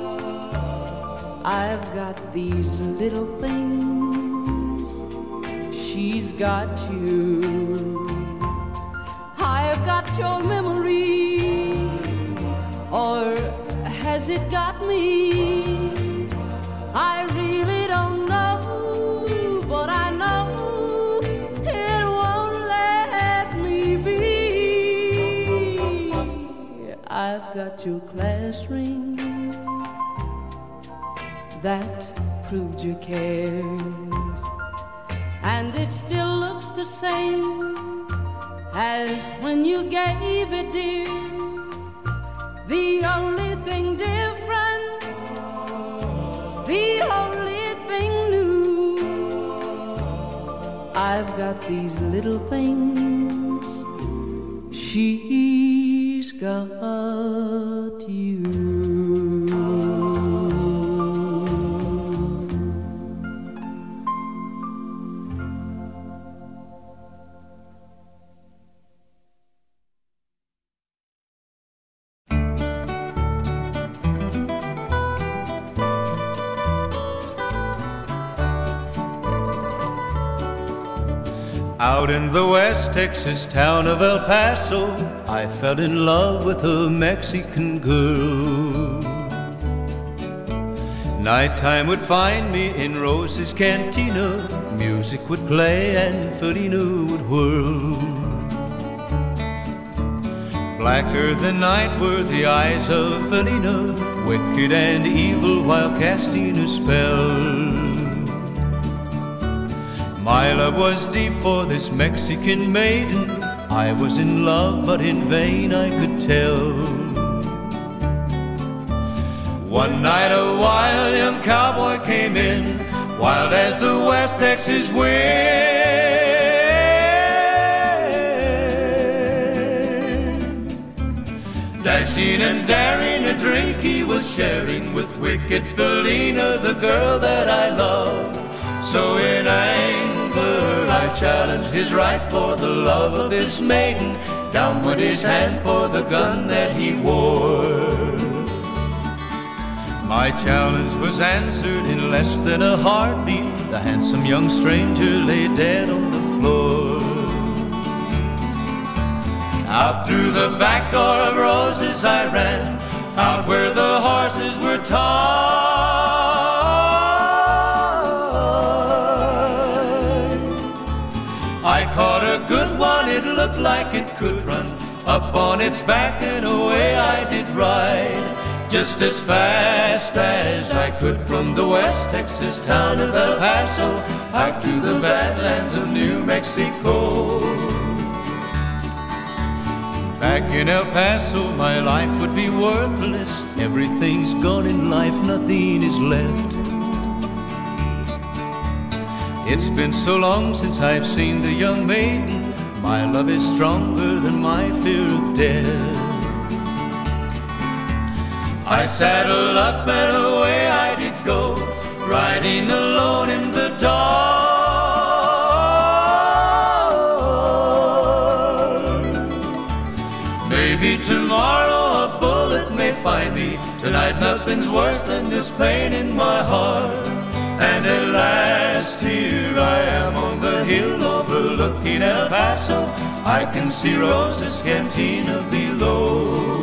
I've got these little things, she's got you. I've got your memory, or has it got me? I really don't know, but I know it won't let me be. I've got your class ring that proved you cared, and it still looks the same as when you gave it, dear. The only thing different, the only thing new, I've got these little things, she's got you. Out in the West Texas town of El Paso, I fell in love with a Mexican girl. Nighttime would find me in Rose's Cantina, music would play and Felina would whirl. Blacker than night were the eyes of Felina, wicked and evil while casting a spell. My love was deep for this Mexican maiden, I was in love but in vain I could tell. One night a wild young cowboy came in, wild as the West Texas wind. Dashing and daring a drink he was sharing with wicked Felina, the girl that I love. So in anger I challenged his right for the love of this maiden. Down went his hand for the gun that he wore. My challenge was answered in less than a heartbeat. The handsome young stranger lay dead on the floor. Out through the back door of Roses I ran, out where the horses were tied. on its back and away I did ride, just as fast as I could from the West Texas town of El Paso out to the badlands of New Mexico. Back in El Paso my life would be worthless. Everything's gone in life, nothing is left. It's been so long since I've seen the young maiden. My love is stronger than my fear of death. I saddled up and away I did go, riding alone in the dark. Maybe tomorrow a bullet may find me. Tonight nothing's worse than this pain in my heart. And at last here I am on the hill overlooking El Paso. I can see Rosa's cantina below.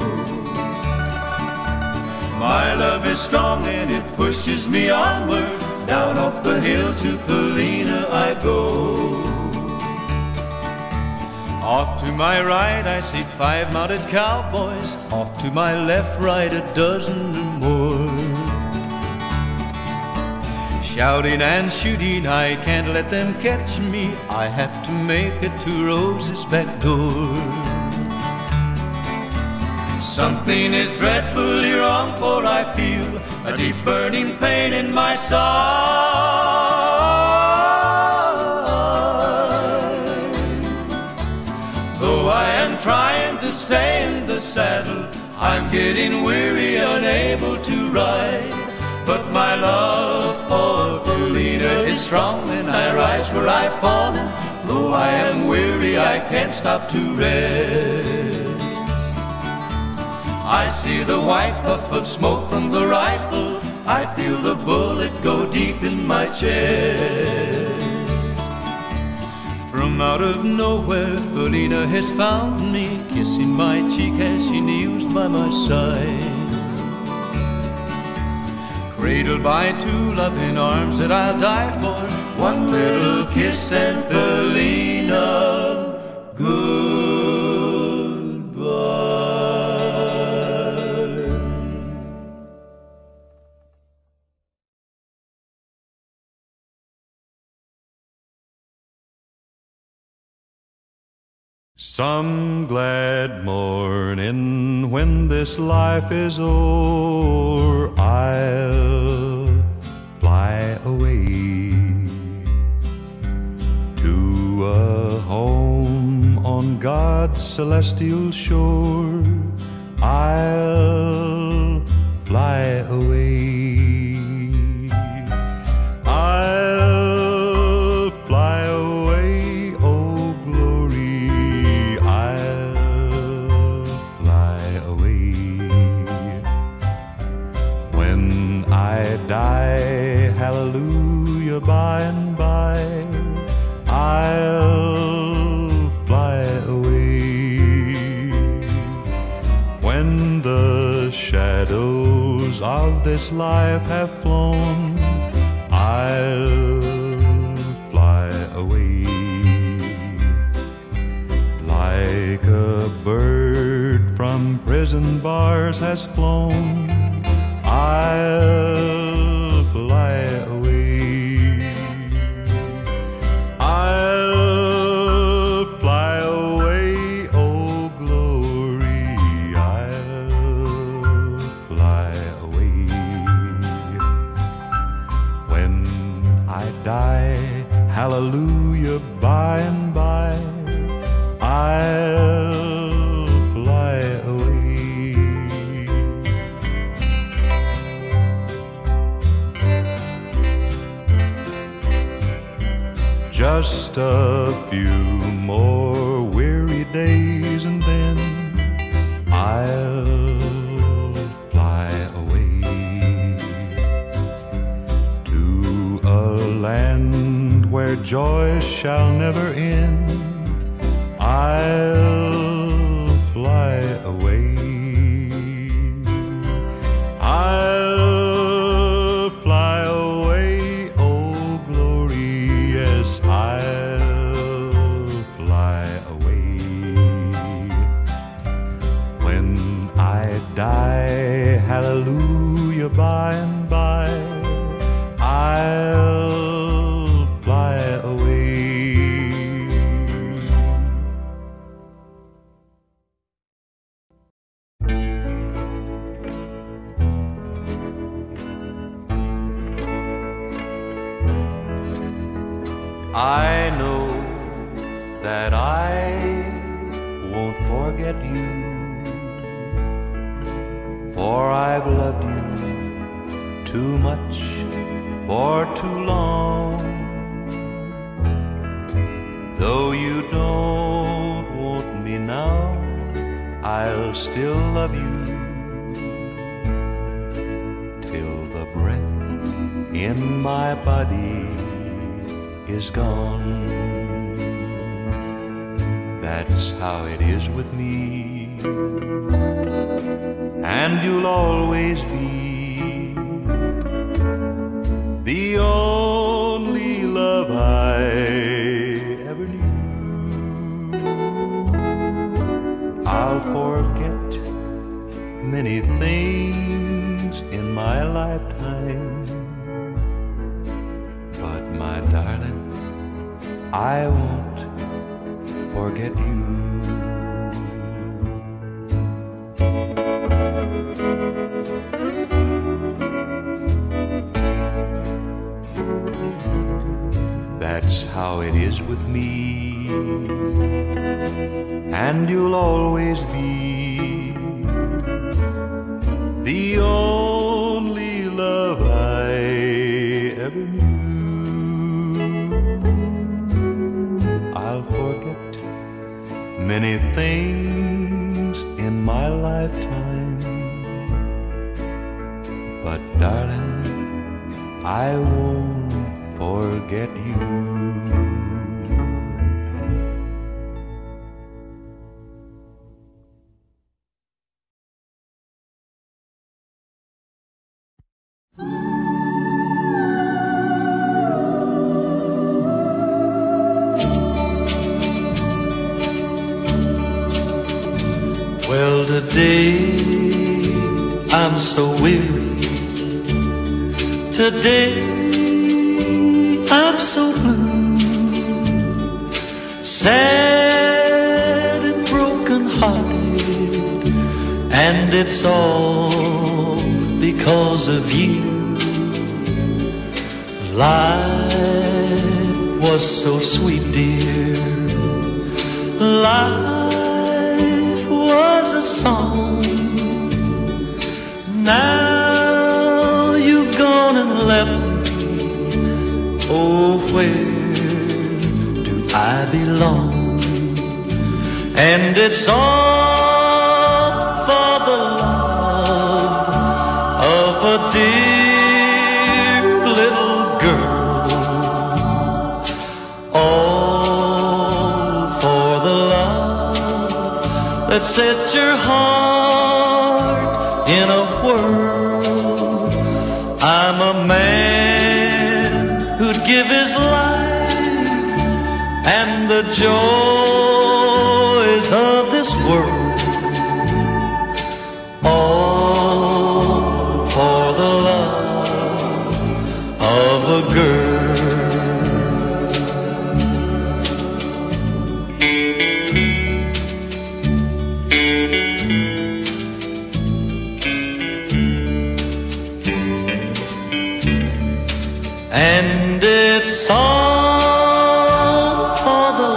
My love is strong and it pushes me onward. Down off the hill to Felina I go. Off to my right I see five mounted cowboys. Off to my left, right, a dozen or more. Shouting and shooting, I can't let them catch me. I have to make it to Rosa's back door. Something is dreadfully wrong, for I feel a deep burning pain in my side. Though I am trying to stay in the saddle, I'm getting weary, unable to ride. But my love for Felina is strong, and I rise where I've fallen. Though I am weary, I can't stop to rest. I see the white puff of smoke from the rifle. I feel the bullet go deep in my chest. From out of nowhere, Felina has found me, kissing my cheek as she kneels by my side. Cradled by two loving arms that I'll die for. One little kiss and Felina, goodbye. Some glad morning when this life is o'er, I'll fly away to a home on God's celestial shore. I'll fly away. I'll fly away, oh glory, I'll fly away. When I die, hallelujah, by and by, I'll fly away. When the shadows of this life have flown, I'll fly away. Like a bird from prison bars has flown, I'll fly away. I'll fly away, oh glory, I'll fly away. When I die, hallelujah, by and by, I'll fly away. Just a few more weary days and then I'll fly away to a land where joy shall never end. I'll fly away. I'll fly away, oh glory, yes, I'll fly away. die, hallelujah, by and by I'll fly away. I know that I won't forget you, for I've loved you too much for too long. Though you don't want me now, I'll still love you till the breath in my body is gone. That's how it is with me, and you'll always be the only love I ever knew. I'll forget many things in my lifetime, but my darling, I won't forget you. That's how it is with me, and you'll always be the only love I ever knew. I'll forget many things in my lifetime, but darling, I won't forget you. Well, today I'm so weary. Today I'm so blue, sad and broken hearted, and it's all because of you. Life was so sweet, dear. Life was a song. Now you've gone and left me. Oh, where do I belong? And it's all for the love of a dear little girl. All for the love that set your heart in a whirl. I'm a man who'd give his life and the joys of this world, all for the love of a girl. And it's all for the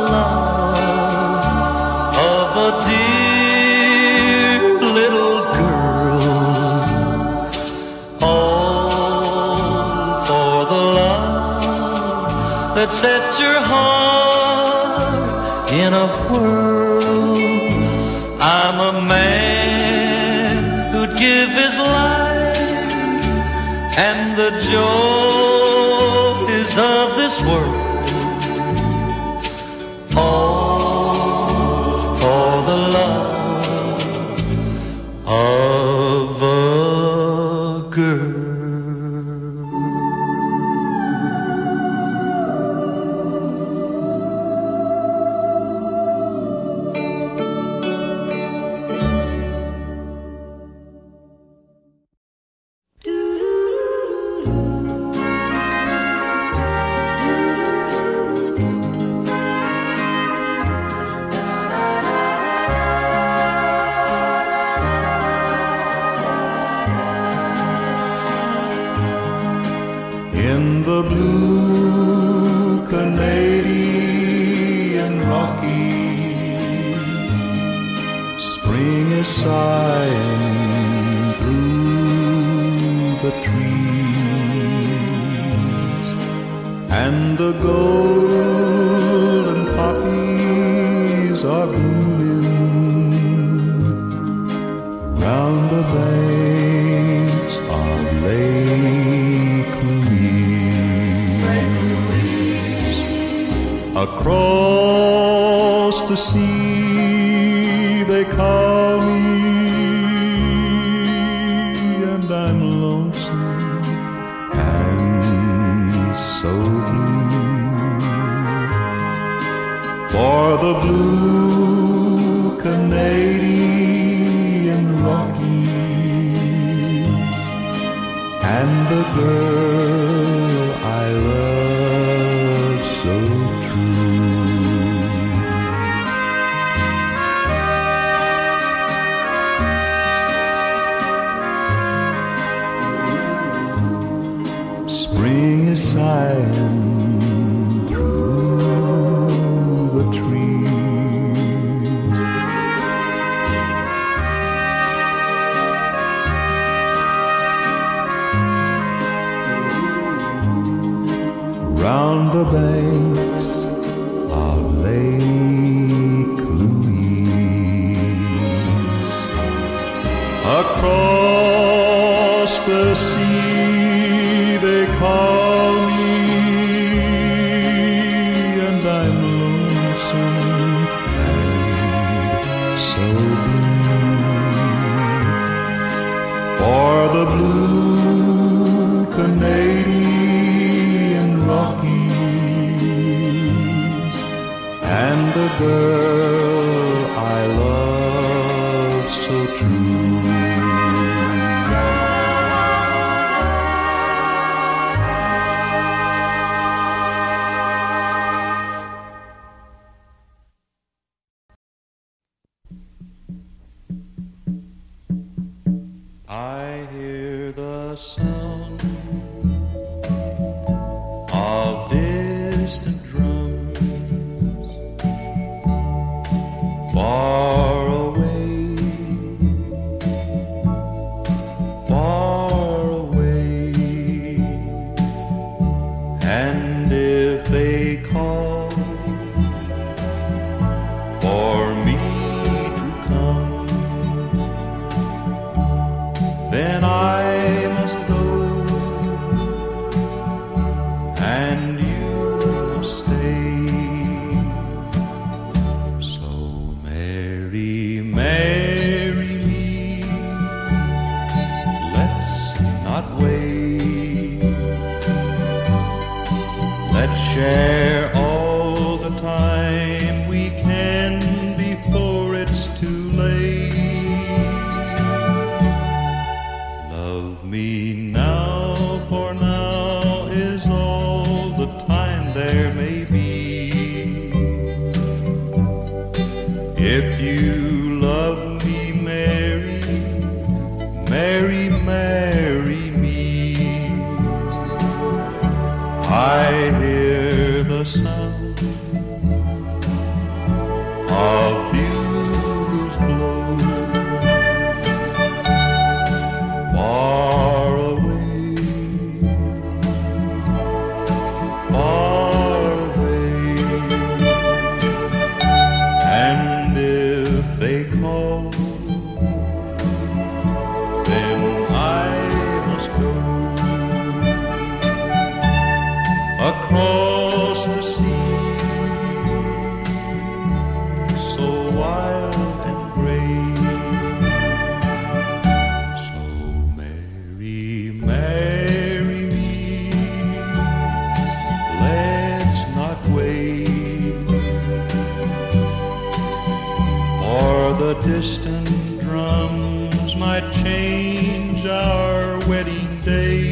love of a dear little girl, all for the love that set your heart in a whirl. I'm a man who'd give his life and the joys of this world, all for the love of a girl. blue Canadian Rockies, spring is sighing through the trees, and the golden poppies are blooming round the banks of Lake Louise. Across the sea they call me, and I'm lonesome and so blue, for the blue Canadian Rockies and the girl I love so true. Spring is sighing through the trees, round the banks of Lake Louise. Across the sea they call me, and I'm lonesome and so blue, for the blue Canadian Rockies and the girl I love so true. I hear the sound of distant drums far away, far away, and if they call for me to come, then I must go, and you must stay. So marry, marry me, let's not wait. Let's share all the time we can before it's too late. Love me now, for now is all the time there may be. If you love me, marry, marry, marry me. I hear the sound of bugles blow far away, far away, and if they call, then I must go across the sea, so wild and gray. So marry, marry me, let's not wait, for the distant drums might change our wedding day.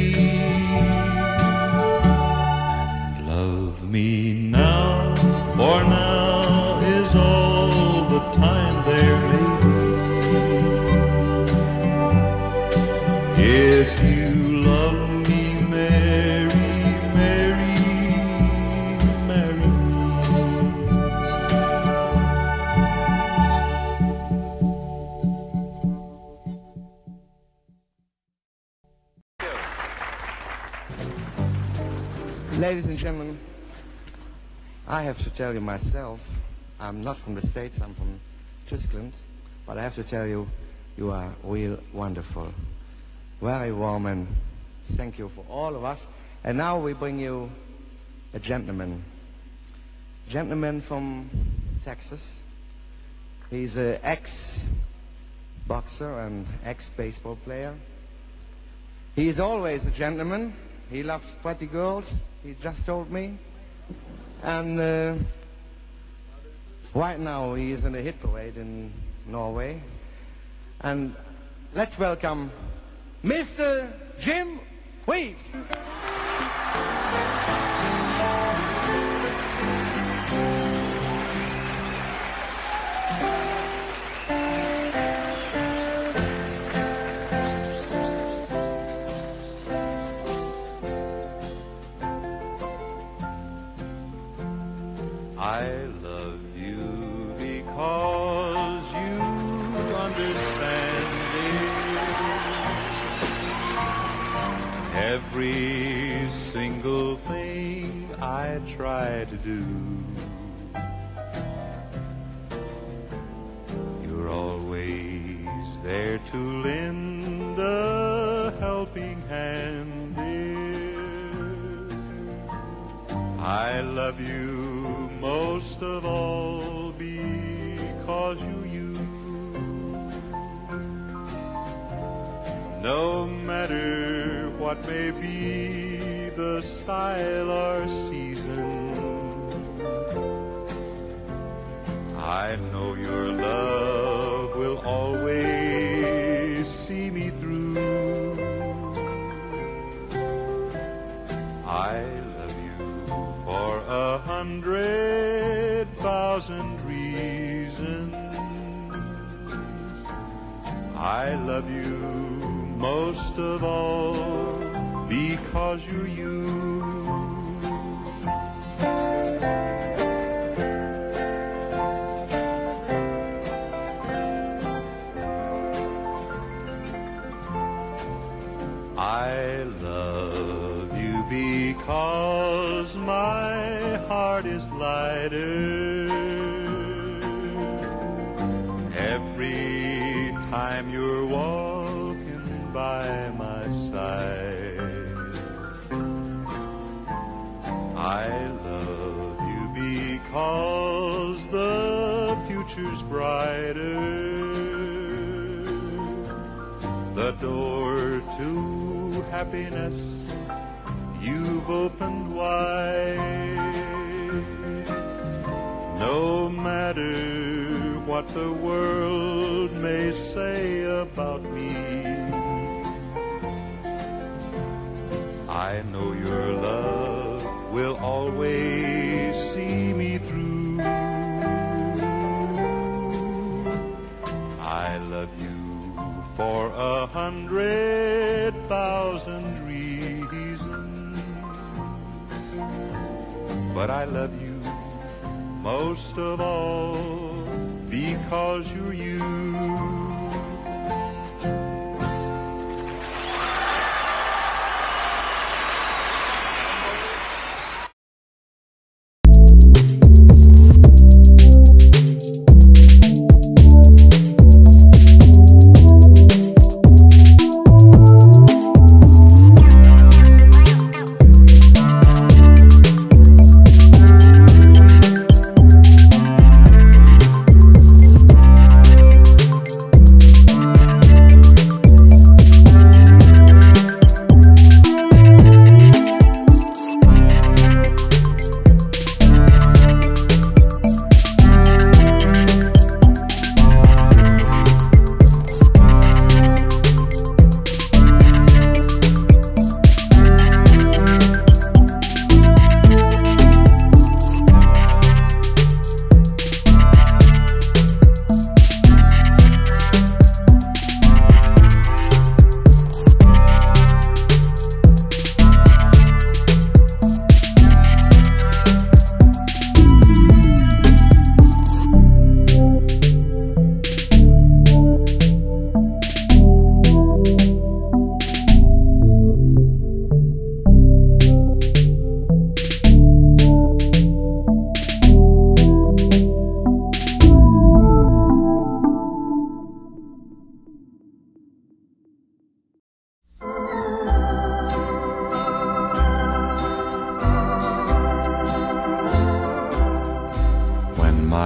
And love me now, for now is all the time there may be. If you love me, marry, marry Ladies and gentlemen, I have to tell you myself, I'm not from the States, I'm from Tyskland, but I have to tell you, you are real wonderful. Very warm, and thank you for all of us. And now we bring you a gentleman. Gentleman from Texas. He's an ex-boxer and ex-baseball player. He's always a gentleman. He loves pretty girls, he just told me. And uh, right now he is in a hit parade in Norway. And let's welcome Mister Jim Reeves. I love you because you understand it. Every single thing I try to do, you're always there to lend a helping hand, dear. I love you most of all because you're you. No matter what may be the style or season, I know your love will always see me through. I love you for a hundred thousand reasons. I love you most of all because you're you. I love you because my heart is lighter every time you're walking by my side. I love you because the future's brighter, the door to happiness you've opened wide. No matter what the world may say about me, I know your love will always see me through. I love you for a hundred thousand reasons, but I love you most of all because you're you.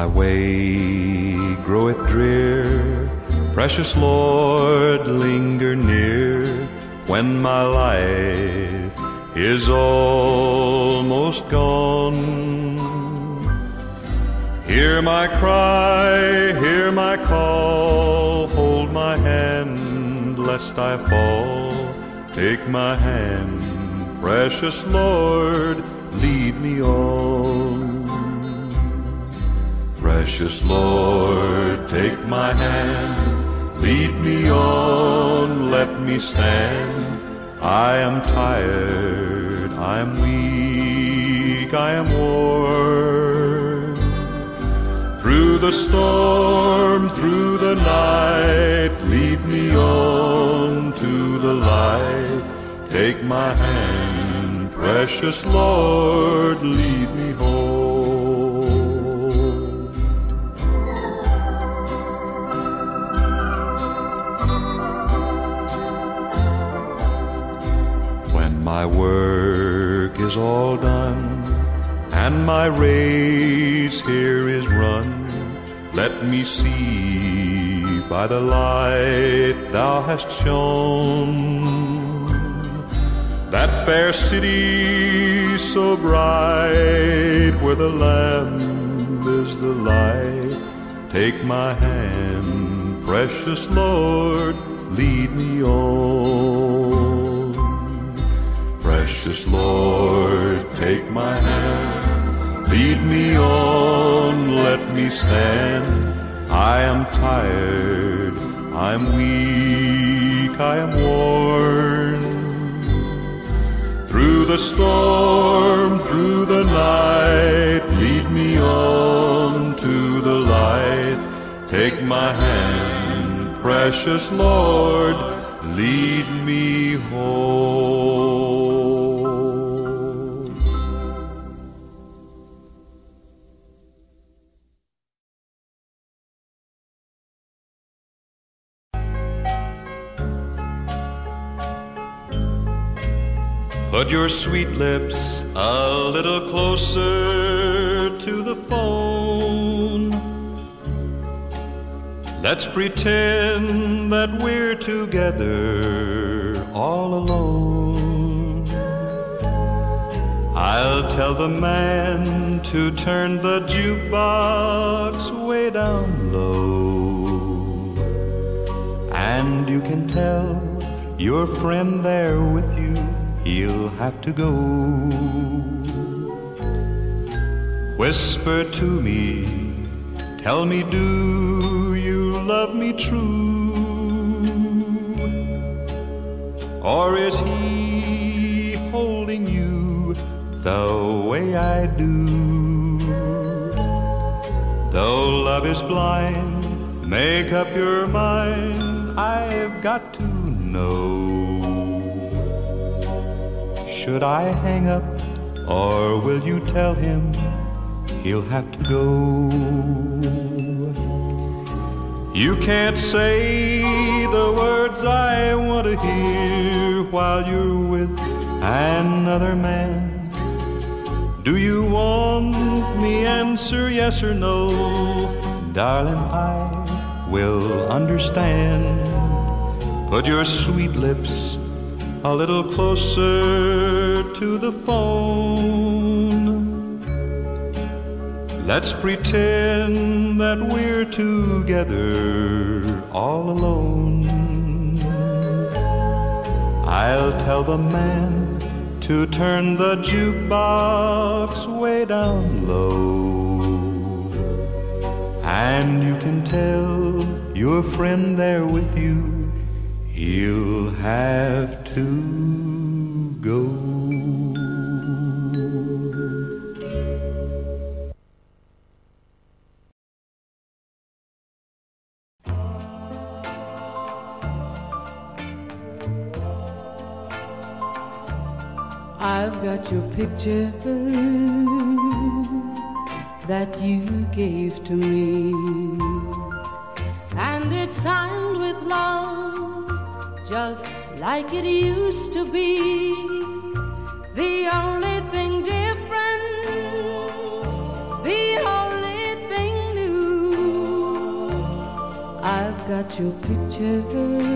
my way groweth drear, precious Lord, linger near when my life is almost gone. Hear my cry, hear my call, hold my hand lest I fall. Take my hand, precious Lord, lead me on. Precious Lord, take my hand, lead me on, let me stand. I am tired, I am weak, I am worn. Through the storm, through the night, lead me on to the light. Take my hand, precious Lord, lead me home. When my work is all done and my race here is run, let me see by the light thou hast shone that fair city so bright where the Lamb is the light. Take my hand, precious Lord, lead me on. Precious Lord, take my hand, lead me on, let me stand. I am tired, I'm weak, I am worn. Through the storm, through the night, lead me on to the light. Take my hand, precious Lord, lead me home. Put your sweet lips a little closer to the phone. Let's pretend that we're together all alone. I'll tell the man to turn the jukebox way down low, and you can tell your friend there with you he'll have to go. Whisper to me, tell me, do you love me true? Or is he holding you the way I do? Though love is blind, make up your mind, I've got to know. Should I hang up, or will you tell him he'll have to go? You can't say the words I want to hear while you're with another man. Do you want me answer yes or no? Darling, I will understand. Put your sweet lips a little closer to the phone. Let's pretend that we're together all alone. I'll tell the man to turn the jukebox way down low, and you can tell your friend there with you he'll have to go. I've got your picture that you gave to me, and it's signed with love, just like it used to be. The only thing different, the only thing got your picture,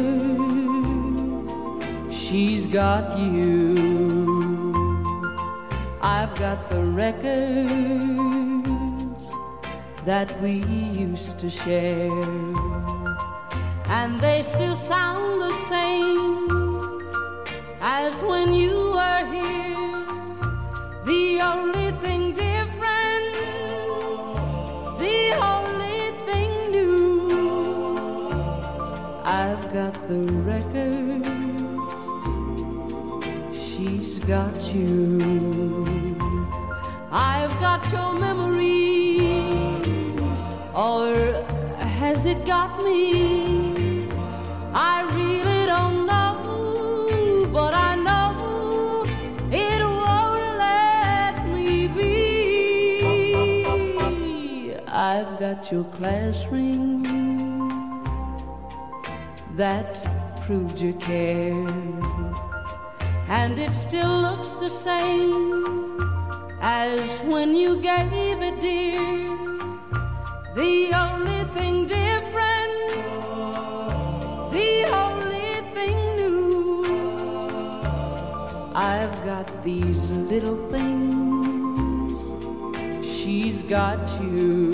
she's got you. I've got the records that we used to share, and they still sound the same as when you were here. The only thing different, the only thing new, I've got the records, she's got you. I've got your memory, or has it got me? I really don't know, but I know it won't let me be. I've got your class ring that proved you cared, and it still looks the same as when you gave it, dear. The only thing different, the only thing new, I've got these little things, she's got you.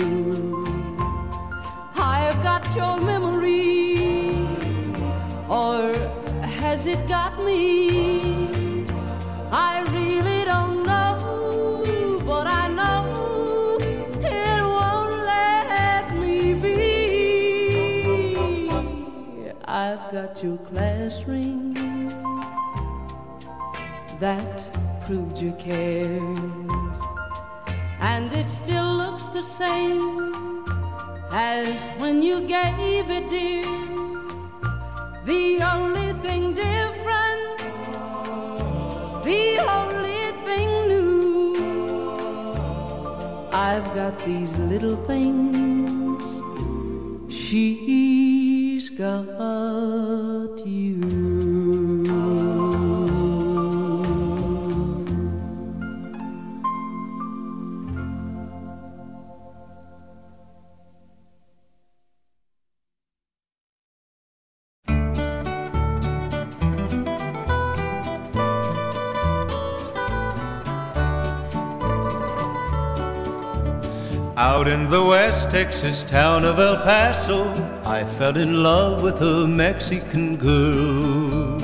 I've got your memory, or has it got me? I really don't know, but I know it won't let me be. I've got your class ring that proved you cared, and it still looks the same as when you gave it, dear. The only thing different, the only thing new, I've got these little things, she's got you. Out in the West Texas town of El Paso, I fell in love with a Mexican girl.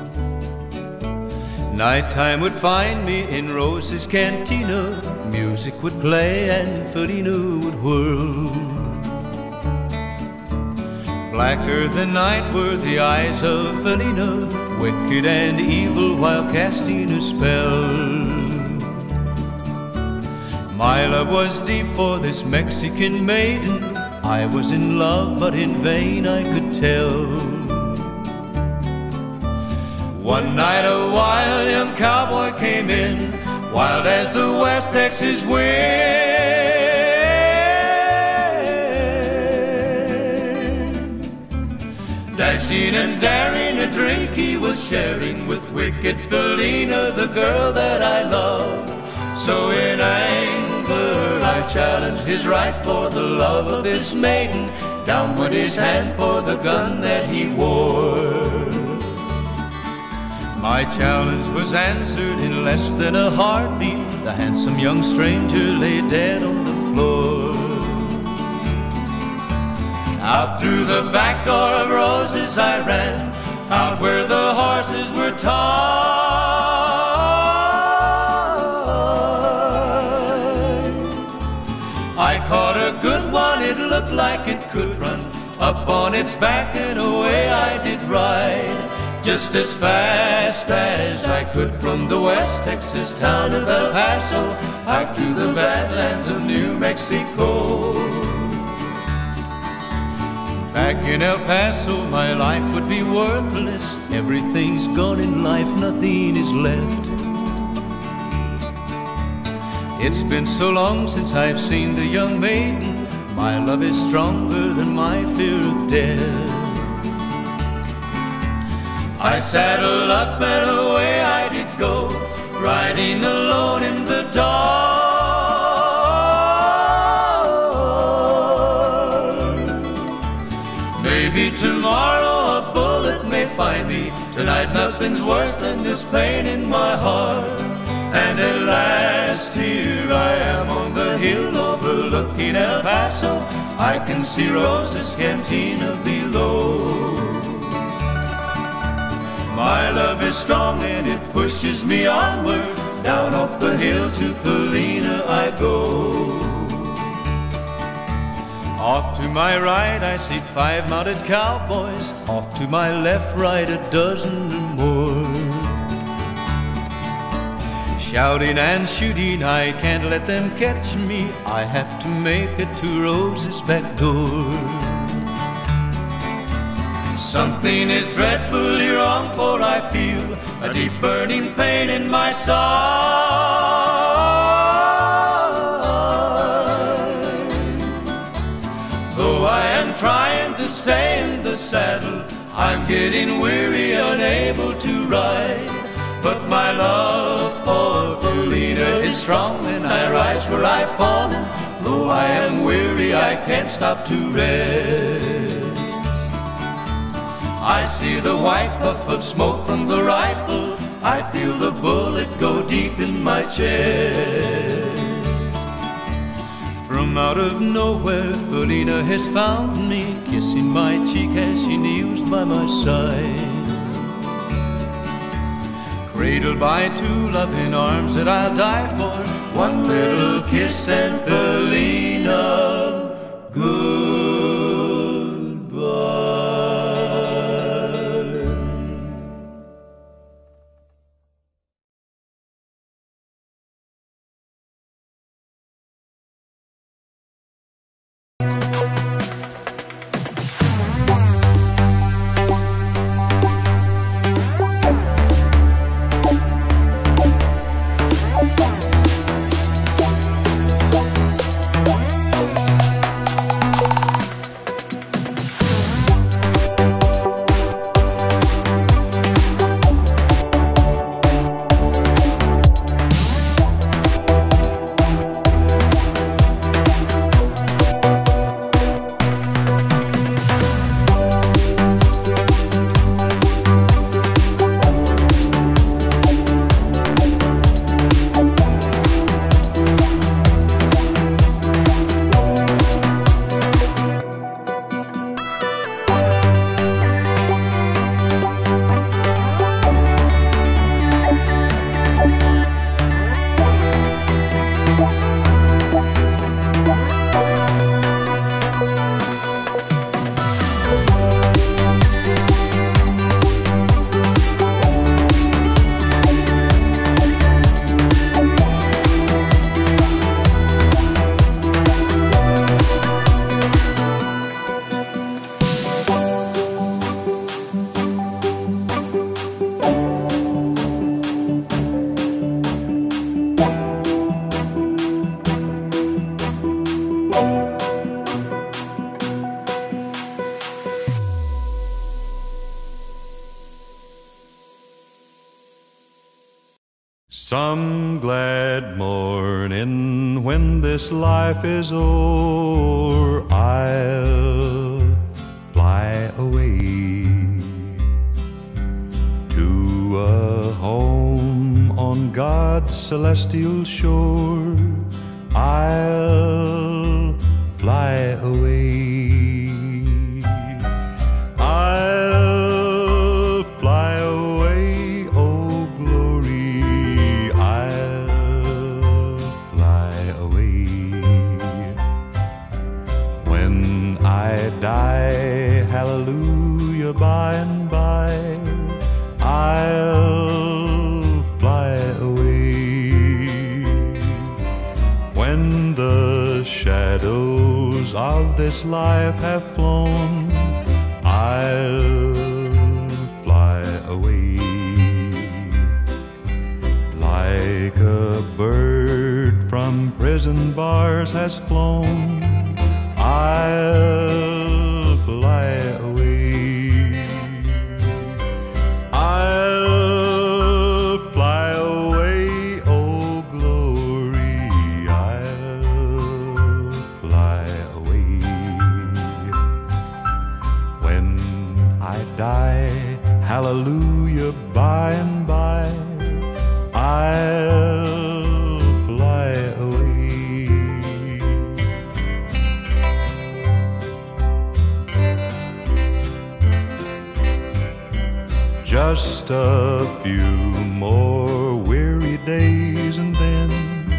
Nighttime would find me in Rose's Cantina, music would play and Felina would whirl. Blacker than night were the eyes of Felina, wicked and evil while casting a spell. My love was deep for this Mexican maiden, I was in love but in vain I could tell. One night a wild young cowboy came in, wild as the West Texas wind. Dashing and daring, a drink he was sharing with wicked Felina, the girl that I love. So in anger I challenged his right for the love of this maiden. Down went his hand for the gun that he wore. My challenge was answered in less than a heartbeat. The handsome young stranger lay dead on the floor. Out through the back door of Roses I ran, out where the horses were tied. I caught a good one, it looked like it could run. Up on its back and away I did ride, just as fast as I could from the West Texas town of El Paso out to the badlands of New Mexico. Back in El Paso my life would be worthless. Everything's gone in life, nothing is left. It's been so long since I've seen the young maiden. My love is stronger than my fear of death. I saddled up and away I did go, riding alone in the dark. Maybe Tonight nothing's worse than this pain in my heart. And at last here I am on the hill overlooking El Paso. I can see Rosa's cantina below. My love is strong and it pushes me onward. Down off the hill to Felina I go. Off to my right I see five mounted cowboys. Off to my left, right, a dozen or more. Shouting and shooting, I can't let them catch me. I have to make it to Rosa's back door. Something is dreadfully wrong, for I feel a deep burning pain in my side. Though I am trying to stay in the saddle, I'm getting weary, unable to ride. But my love for Felina is strong, and I rise where I've fallen. Though I am weary, I can't stop to rest. I see the white puff of smoke from the rifle. I feel the bullet go deep in my chest. From out of nowhere, Felina has found me, kissing my cheek as she kneels by my side. Cradled by two loving arms that I'll die for. One little kiss and Felina, goodbye. Some glad morning when this life is o'er, I'll fly away to a home on God's celestial shore. I'll fly away. I'll fly away, oh glory, I'll fly away. When I die, hallelujah, by and by, I'll fly away. When the shadows of this life have flown, I'll fly away. Like a bird from prison bars has flown, I'll fly away. I'll fly away, oh glory, I'll fly away. When I die, hallelujah, hallelujah, by and by I'll fly away. Just a few more weary days and then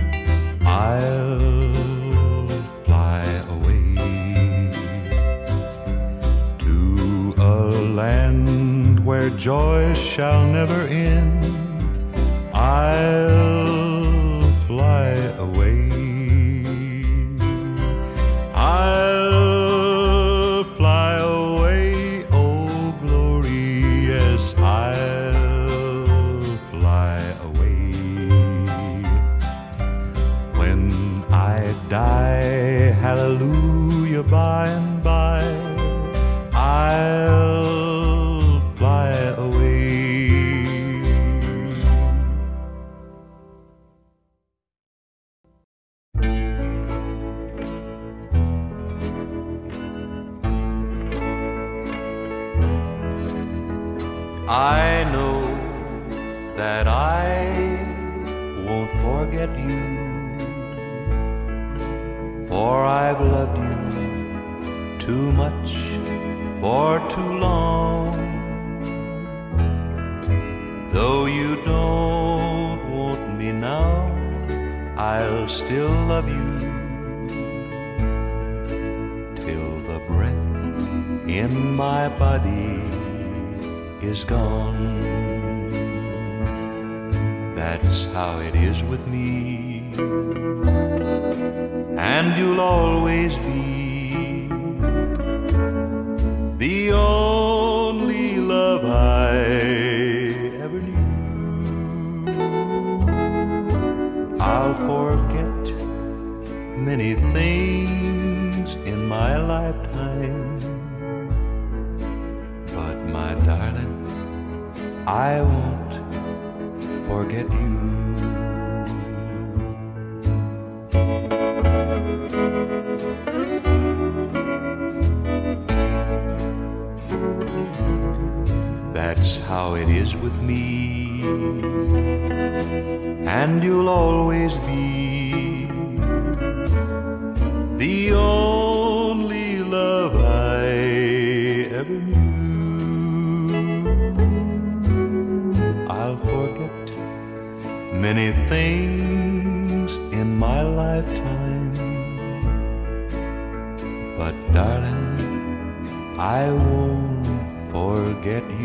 I'll fly away to a land where joy shall never end. I'll fly away. I'll fly away, oh glory, yes, I'll fly away. When I die, hallelujah, by and by I'll fly away. I know that I won't forget you, for I've loved you too much for too long. Though you don't want me now, I'll still love you till the breath in my body is gone. That's how it is with me, and you'll always be the only love I ever knew. I'll forget many things in my lifetime, but my darling, I won't forget you. That's how it is with me, and you'll always be the only love I ever knew. I'll forget many things in my lifetime, but darling, I won't forget you.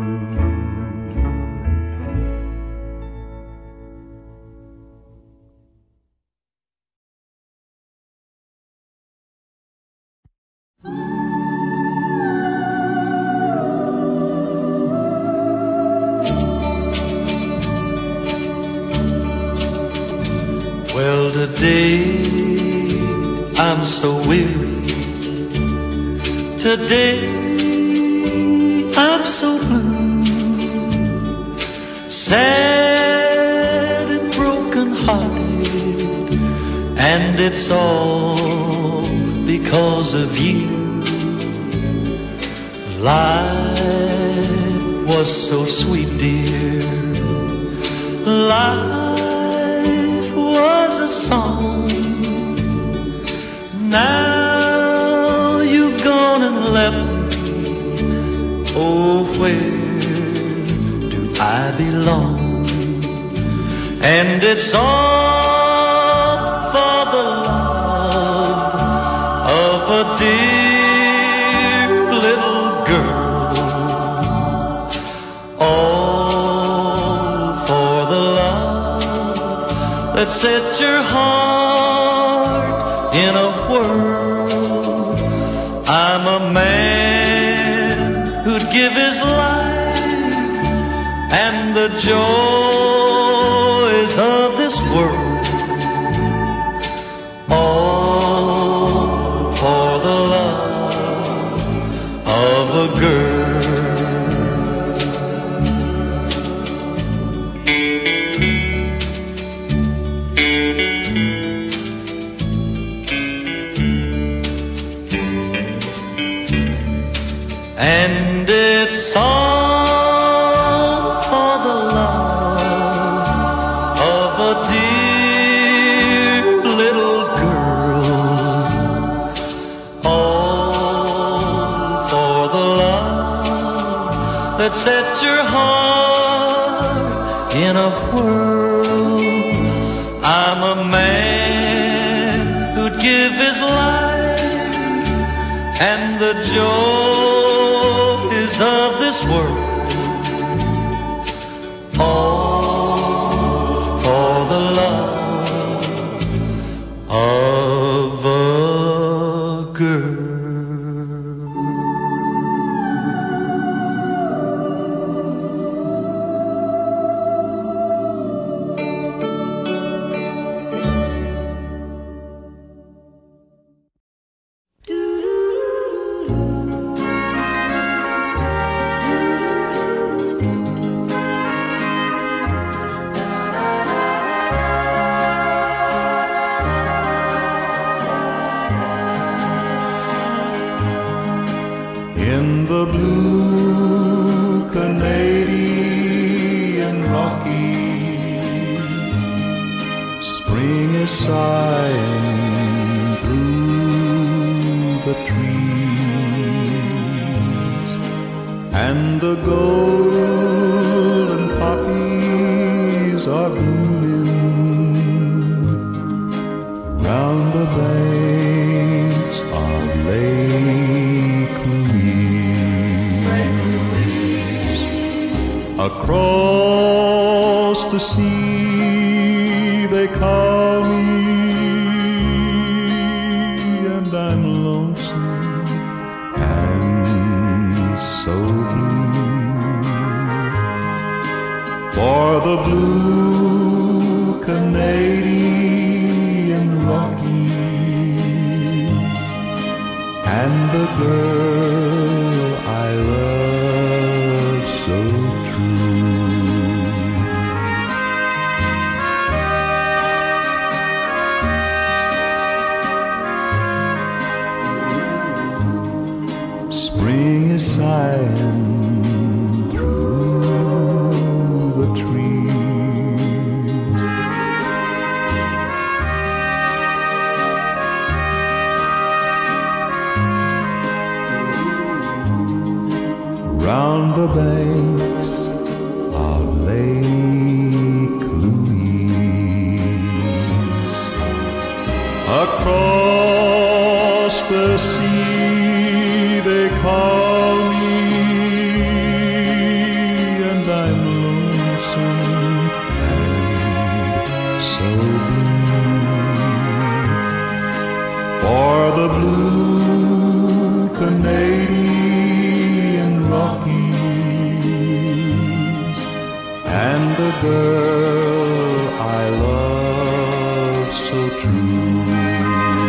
Well, today I'm so weary. Today I'm so blue, sad and broken hearted, and it's all because of you. Life was so sweet, dear. Life was a song. Now you've gone and left me. Oh, where do I belong? And it's all for the love of a dear little girl. All for the love that set your heart in a whirl. I'm a man who'd give his life and the joys of this world, all for the love of a girl. And it's all would set your heart in a whirl. I'm a man who'd give his life and the joys of this world, all for the love of a girl. In the blue Canadian Rockies, spring is sighing through the trees, and the golden poppies are blooming round the banks of Lake Louise. Across the sea they call me, and I'm lonesome and so blue, for the blue Canadian Rockies and the girl I love so true. Spring is sighing through the trees, round the banks of Lake Louise. Across the sea they call me, and I'm lonesome and so blue, for the blue Canadian Rockies and the girl I love so true.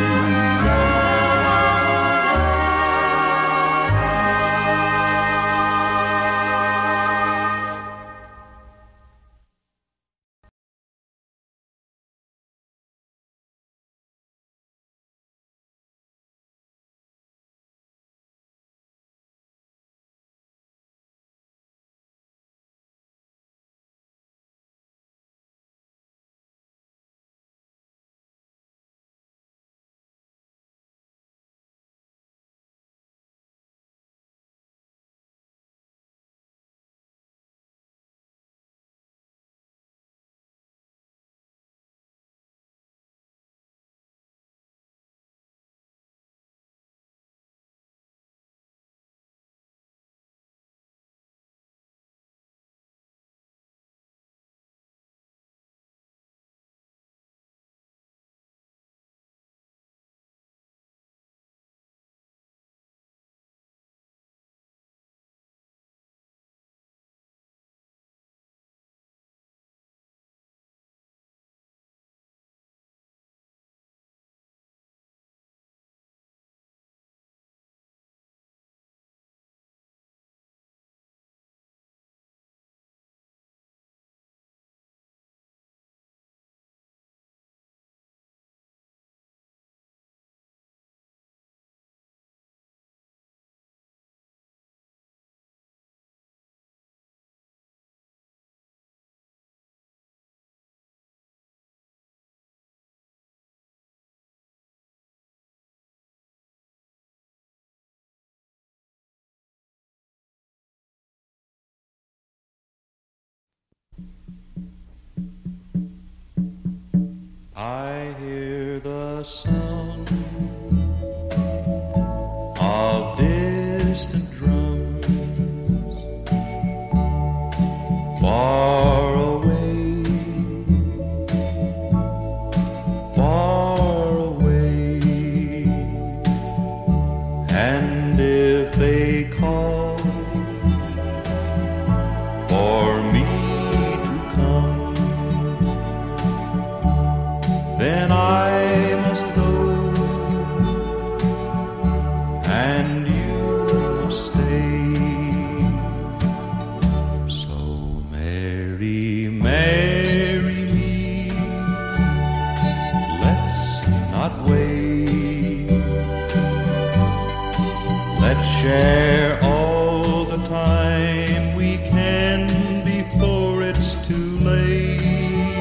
I hear the sound of distant drums far away, far away, and if they call for me to come, then I must go, and you must stay. So marry, marry me, let's not wait. Let's share all the time we can before it's too late.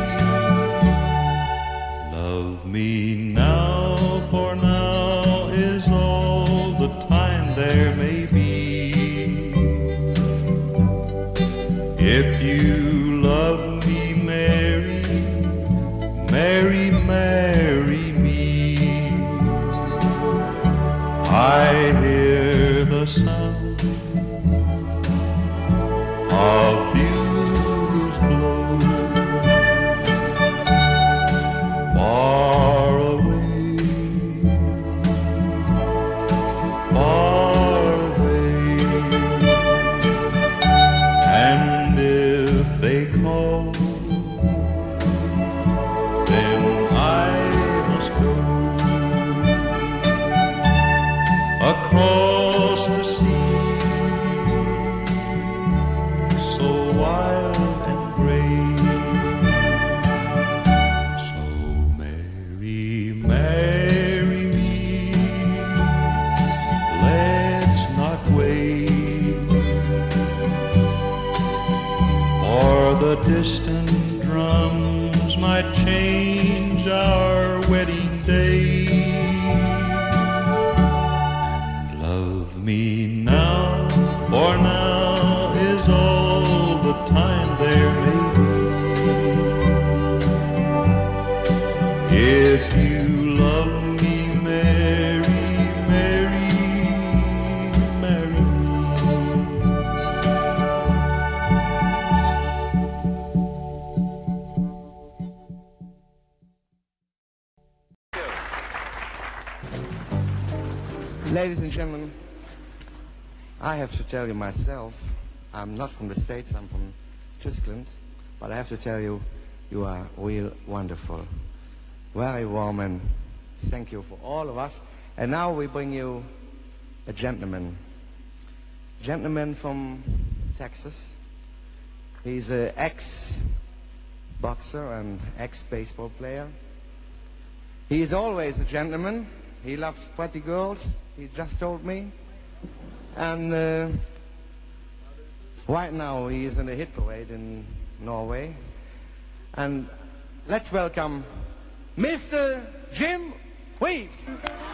Love me now, for now is all the time there may be. If you love me, marry, marry, marry me. I hear the sound of bugles blow far away, far away, and if they call, then I must go across the sea, so wild and gray. So marry, marry me, let's not wait, for the distant drums might change our wedding day. Love me now, for now is all the time there may be. If you love me, marry, marry, marry Ladies and gentlemen, I have to tell you myself, I'm not from the States, I'm from Tyskland, but I have to tell you, you are real wonderful. Very warm, and thank you for all of us. And now we bring you a gentleman. Gentleman from Texas. He's an ex-boxer and ex-baseball player. He is always a gentleman. He loves pretty girls, he just told me. And uh, right now he is in a hit parade in Norway. And let's welcome Mister Jim Reeves.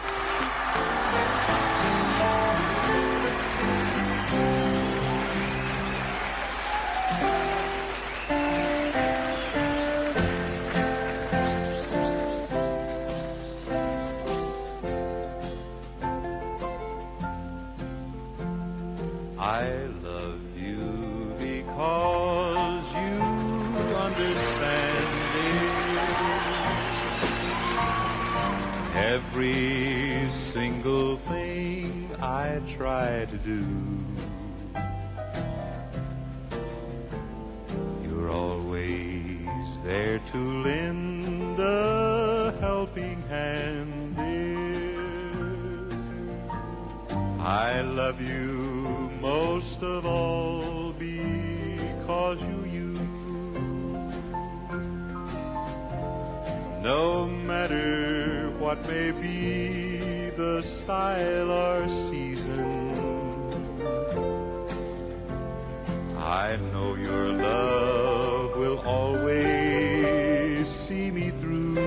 I love you because you understand it. Every single thing I try to do, you're always there to lend a helping hand, dear. I love you most of all because you, you. No matter what may be the style or season, I know your love will always see me through.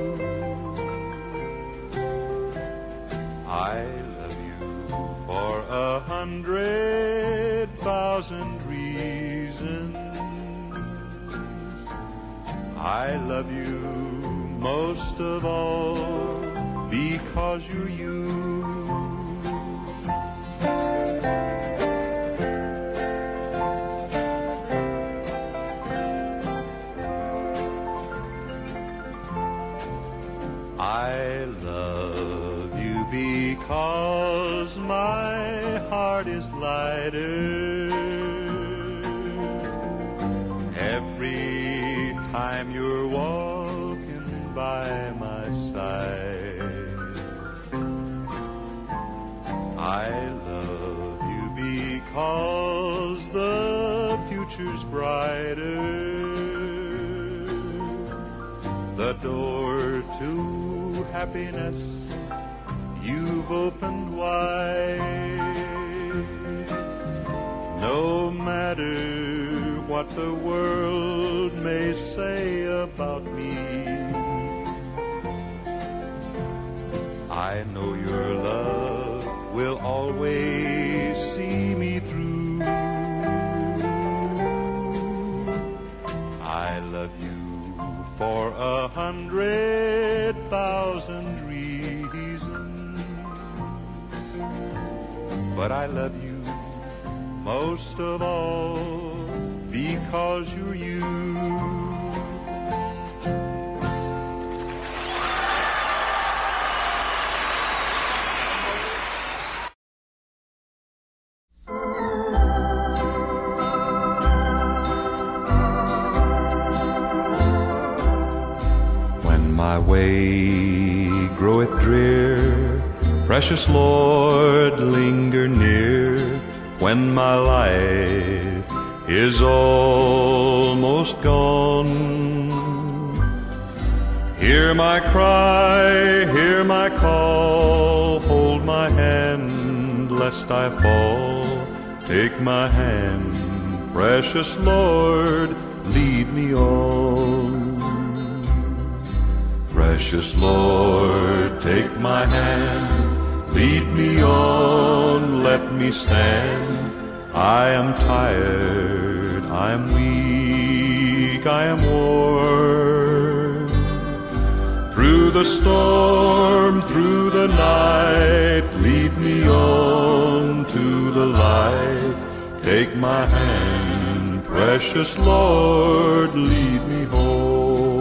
I love you for a hundred thousand reasons. I love you most of all because you're you. I love you because my heart is lighter every time you're walking by my side. I love you because the future's brighter, the door to happiness you've opened wide. No matter what the world may say about me, I know your love will always see me through. I love you for a hundred thousand reasons, but I love you most of all because you're you. My way groweth drear, precious Lord, linger near. When my life is almost gone, hear my cry, hear my call, hold my hand lest I fall. Take my hand, precious Lord, lead me on. Precious Lord, take my hand, lead me on, let me stand. I am tired, I am weak, I am worn. Through the storm, through the night, lead me on to the light. Take my hand, precious Lord, lead me home.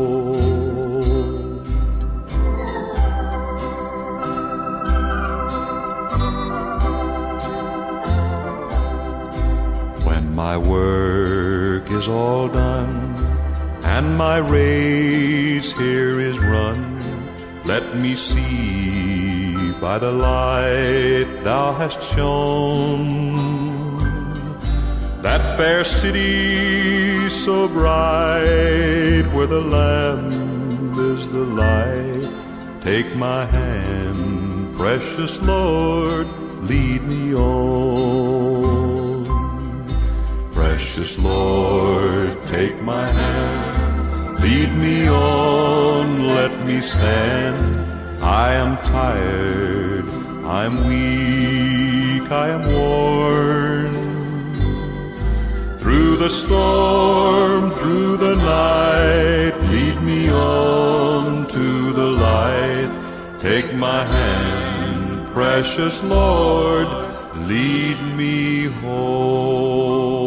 My work is all done, and my race here is run. Let me see by the light thou hast shone that fair city so bright, where the Lamb is the light. Take my hand, precious Lord, lead me on. Precious Lord, take my hand, lead me on, let me stand. I am tired, I'm weak, I am worn. Through the storm, through the night, lead me on to the light. Take my hand, precious Lord, lead me home.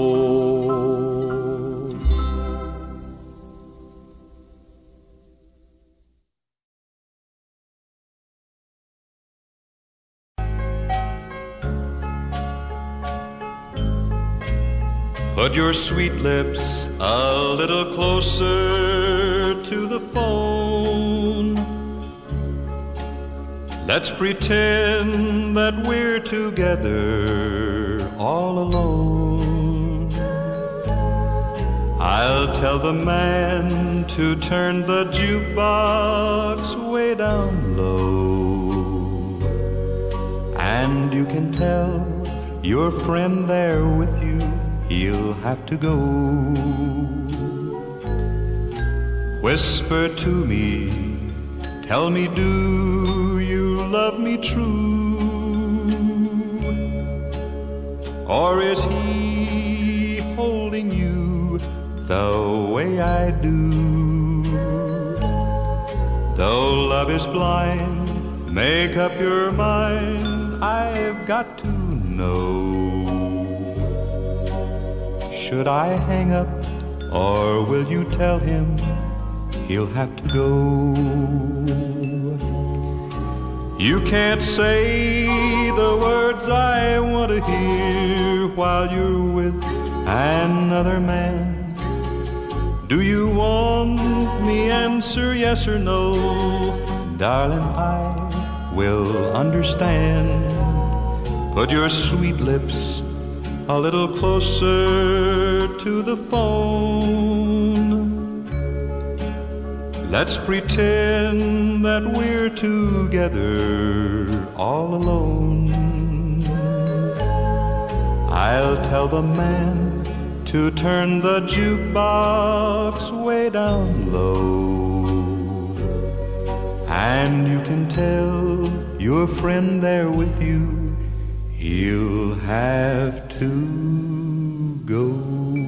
Put your sweet lips a little closer to the phone. Let's pretend that we're together all alone. I'll tell the man to turn the jukebox way down low, and you can tell your friend there with you he'll have to go. Whisper to me, tell me, do you love me true? Or is he holding you the way I do? Though love is blind, make up your mind, I've got to know. Should I hang up, or will you tell him he'll have to go? You can't say the words I want to hear while you're with another man. Do you want me answer yes or no? Darling, I will understand. Put your sweet lips a little closer to the phone. Let's pretend that we're together all alone. I'll tell the man to turn the jukebox way down low, and you can tell your friend there with you he'll have to go.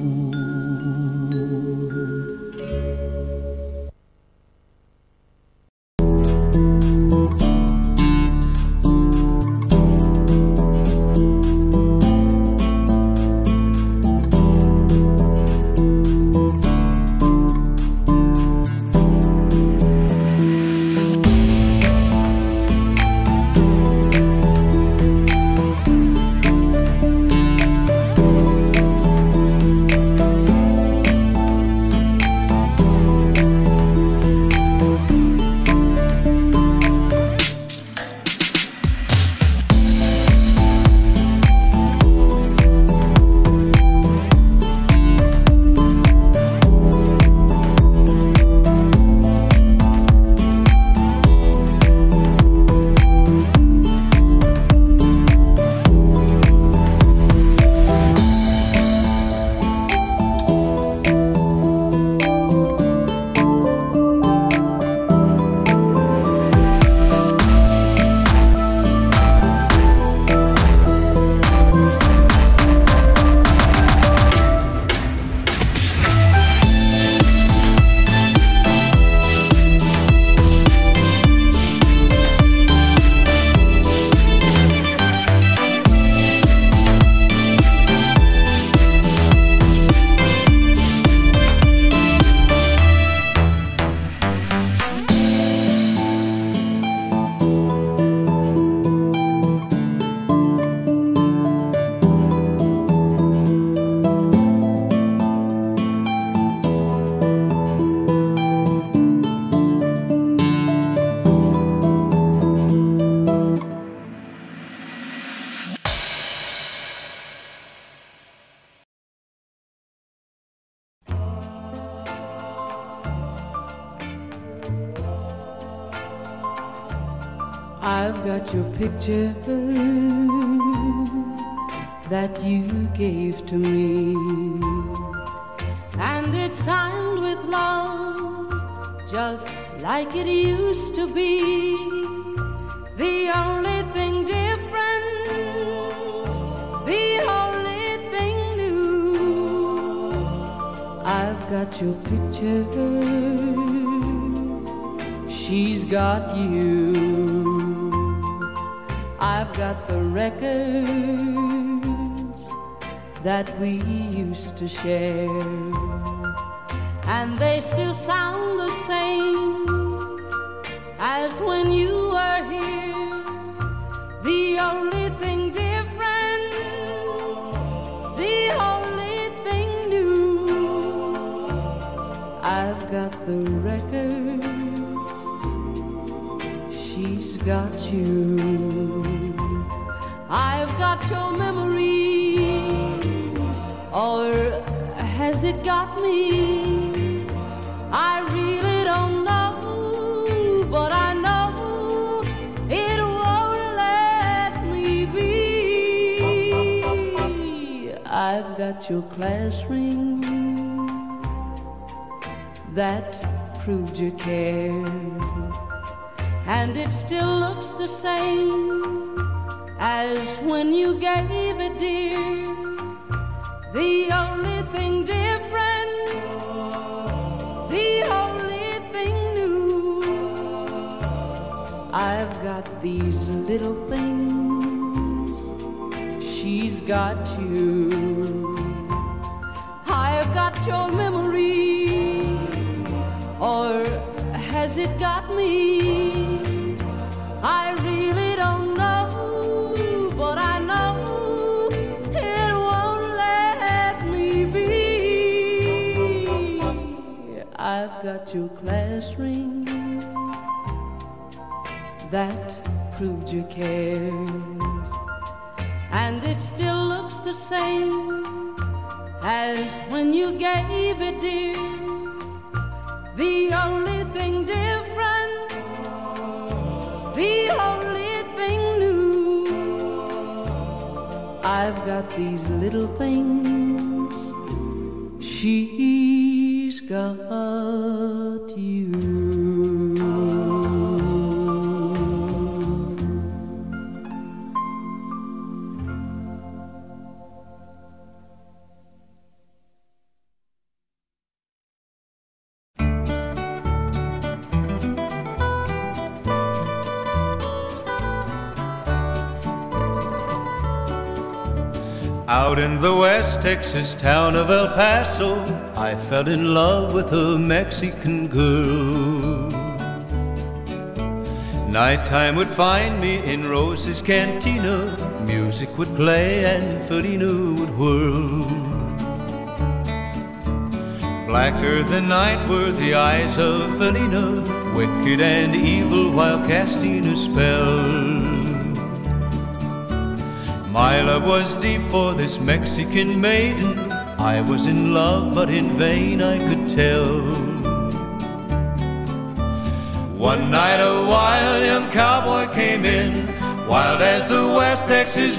I've got your picture that you gave to me, and it's signed with love, just like it used to be. The only thing different, the only thing new, I've got your picture, she's got you. I've got the records that we used to share, and they still sound the same as when you were here. The only thing different, the only thing new, I've got the records, she's got you. I've got your memory, or has it got me? I really don't know, but I know it won't let me be. I've got your class ring that proved you cared, and it still looks the same as when you gave it, dear. The only thing different, the only thing new, got these little things, she's got you. I've got your memory, or has it got me? I really don't know, but I know it won't let me be. I've got your class ring that proved you cared, and it still looks the same as when you gave it, dear. The only thing different, the only thing new, I've got these little things, she's got you. Out in the West Texas town of El Paso, I fell in love with a Mexican girl. Nighttime would find me in Rose's Cantina, music would play and Felina would whirl. Blacker than night were the eyes of Felina, wicked and evil while casting a spell. My love was deep for this Mexican maiden, I was in love but in vain I could tell. One night a wild young cowboy came in, wild as the West Texas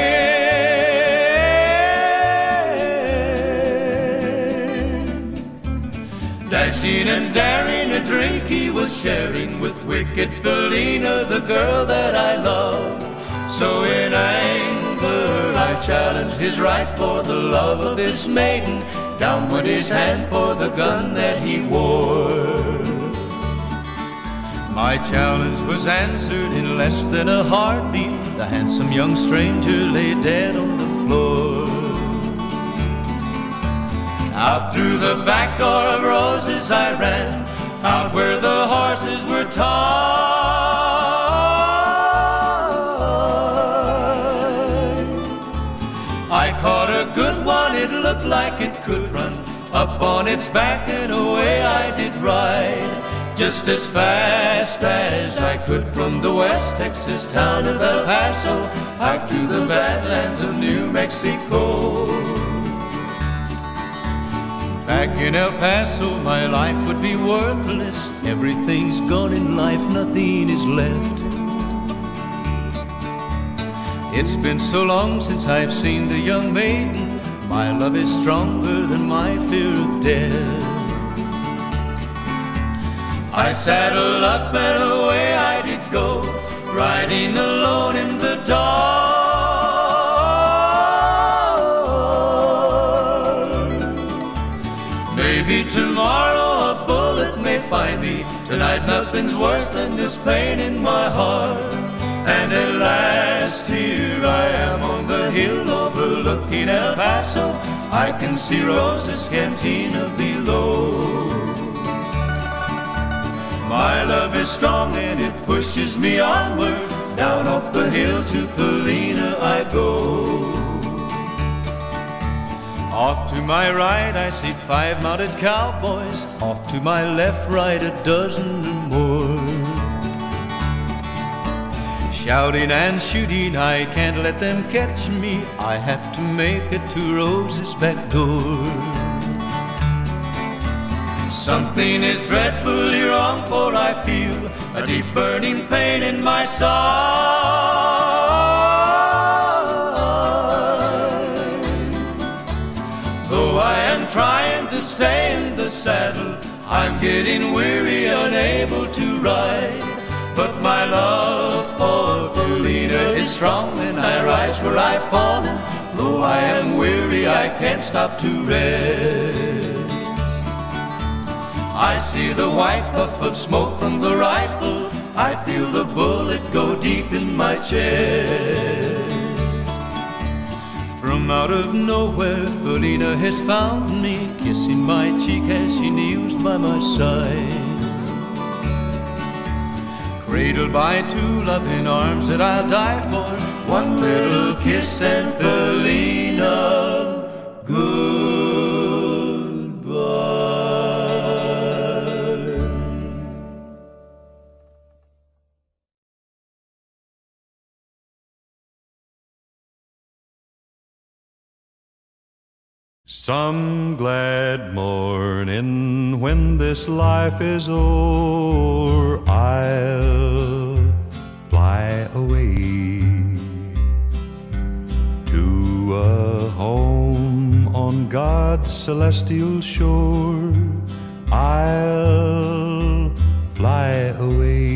wind. Dashing and daring a drink he was sharing with wicked Felina, the girl that I loved. So in anger I challenged his right for the love of this maiden. Down went his hand for the gun that he wore. My challenge was answered in less than a heartbeat. The handsome young stranger lay dead on the floor. Out through the back door of Roses I ran, out where the horses were tied. I caught a good one, it looked like it could run. Up on its back and away I did ride, just as fast as I could from the West Texas town of El Paso out to the badlands of New Mexico. Back in El Paso my life would be worthless. Everything's gone in life, nothing is left. It's been so long since I've seen the young maiden. My love is stronger than my fear of death. I saddled up and away I did go, riding alone in the dark. Maybe tomorrow a bullet may find me. Tonight nothing's worse than this pain in my heart. And at last here I am on the hill overlooking El Paso. I can see Rose's Cantina below. My love is strong and it pushes me onward. Down off the hill to Felina I go. Off to my right I see five mounted cowboys. Off to my left, right, a dozen or more. Shouting and shooting, I can't let them catch me. I have to make it to Rose's back door. Something is dreadfully wrong, for I feel a deep burning pain in my side. Though I am trying to stay in the saddle, I'm getting weary, unable to ride. But my love for Felina is strong, and I rise where I've fallen. Though I am weary, I can't stop to rest. I see the white puff of smoke from the rifle I feel the bullet go deep in my chest. From out of nowhere, Felina has found me, kissing my cheek as she kneels by my side. Cradled by two loving arms that I'll die for, one little kiss and Felina, goodbye. Some glad morning when this life is o'er, I'll fly away to a home on God's celestial shore. I'll fly away.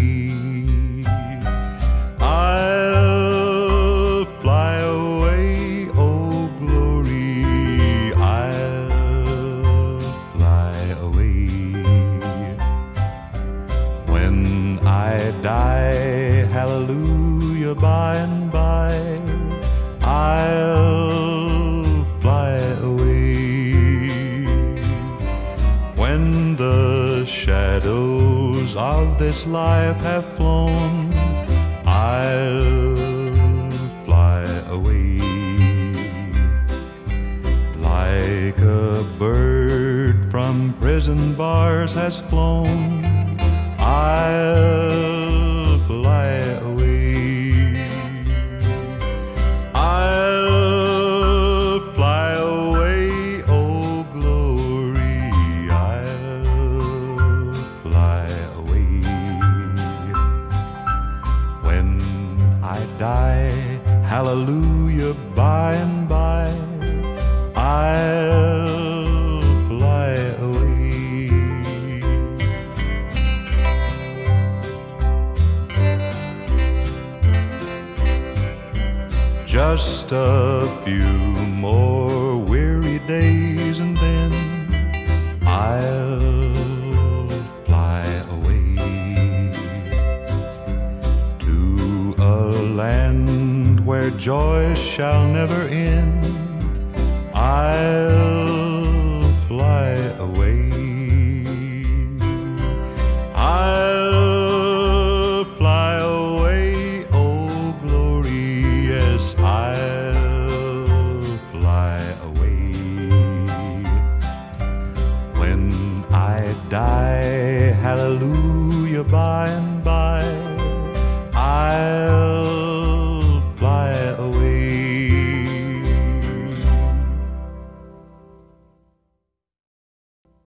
I'll fly away, oh glory, I'll fly away. When I die, hallelujah, by and by, I'll fly away. When the shadows of this life have flown, I'll fly away. Like a bird from prison bars has flown, I'll fly away. I'll fly away, oh glory, I'll fly away. When I die, hallelujah, by and by, I'll fly away. Just a few more weary days and then I'll fly away to a land where joy shall never end. I'll fly away. I'll fly away, oh glory, yes, I'll fly away. When I die, hallelujah, by and by, I'll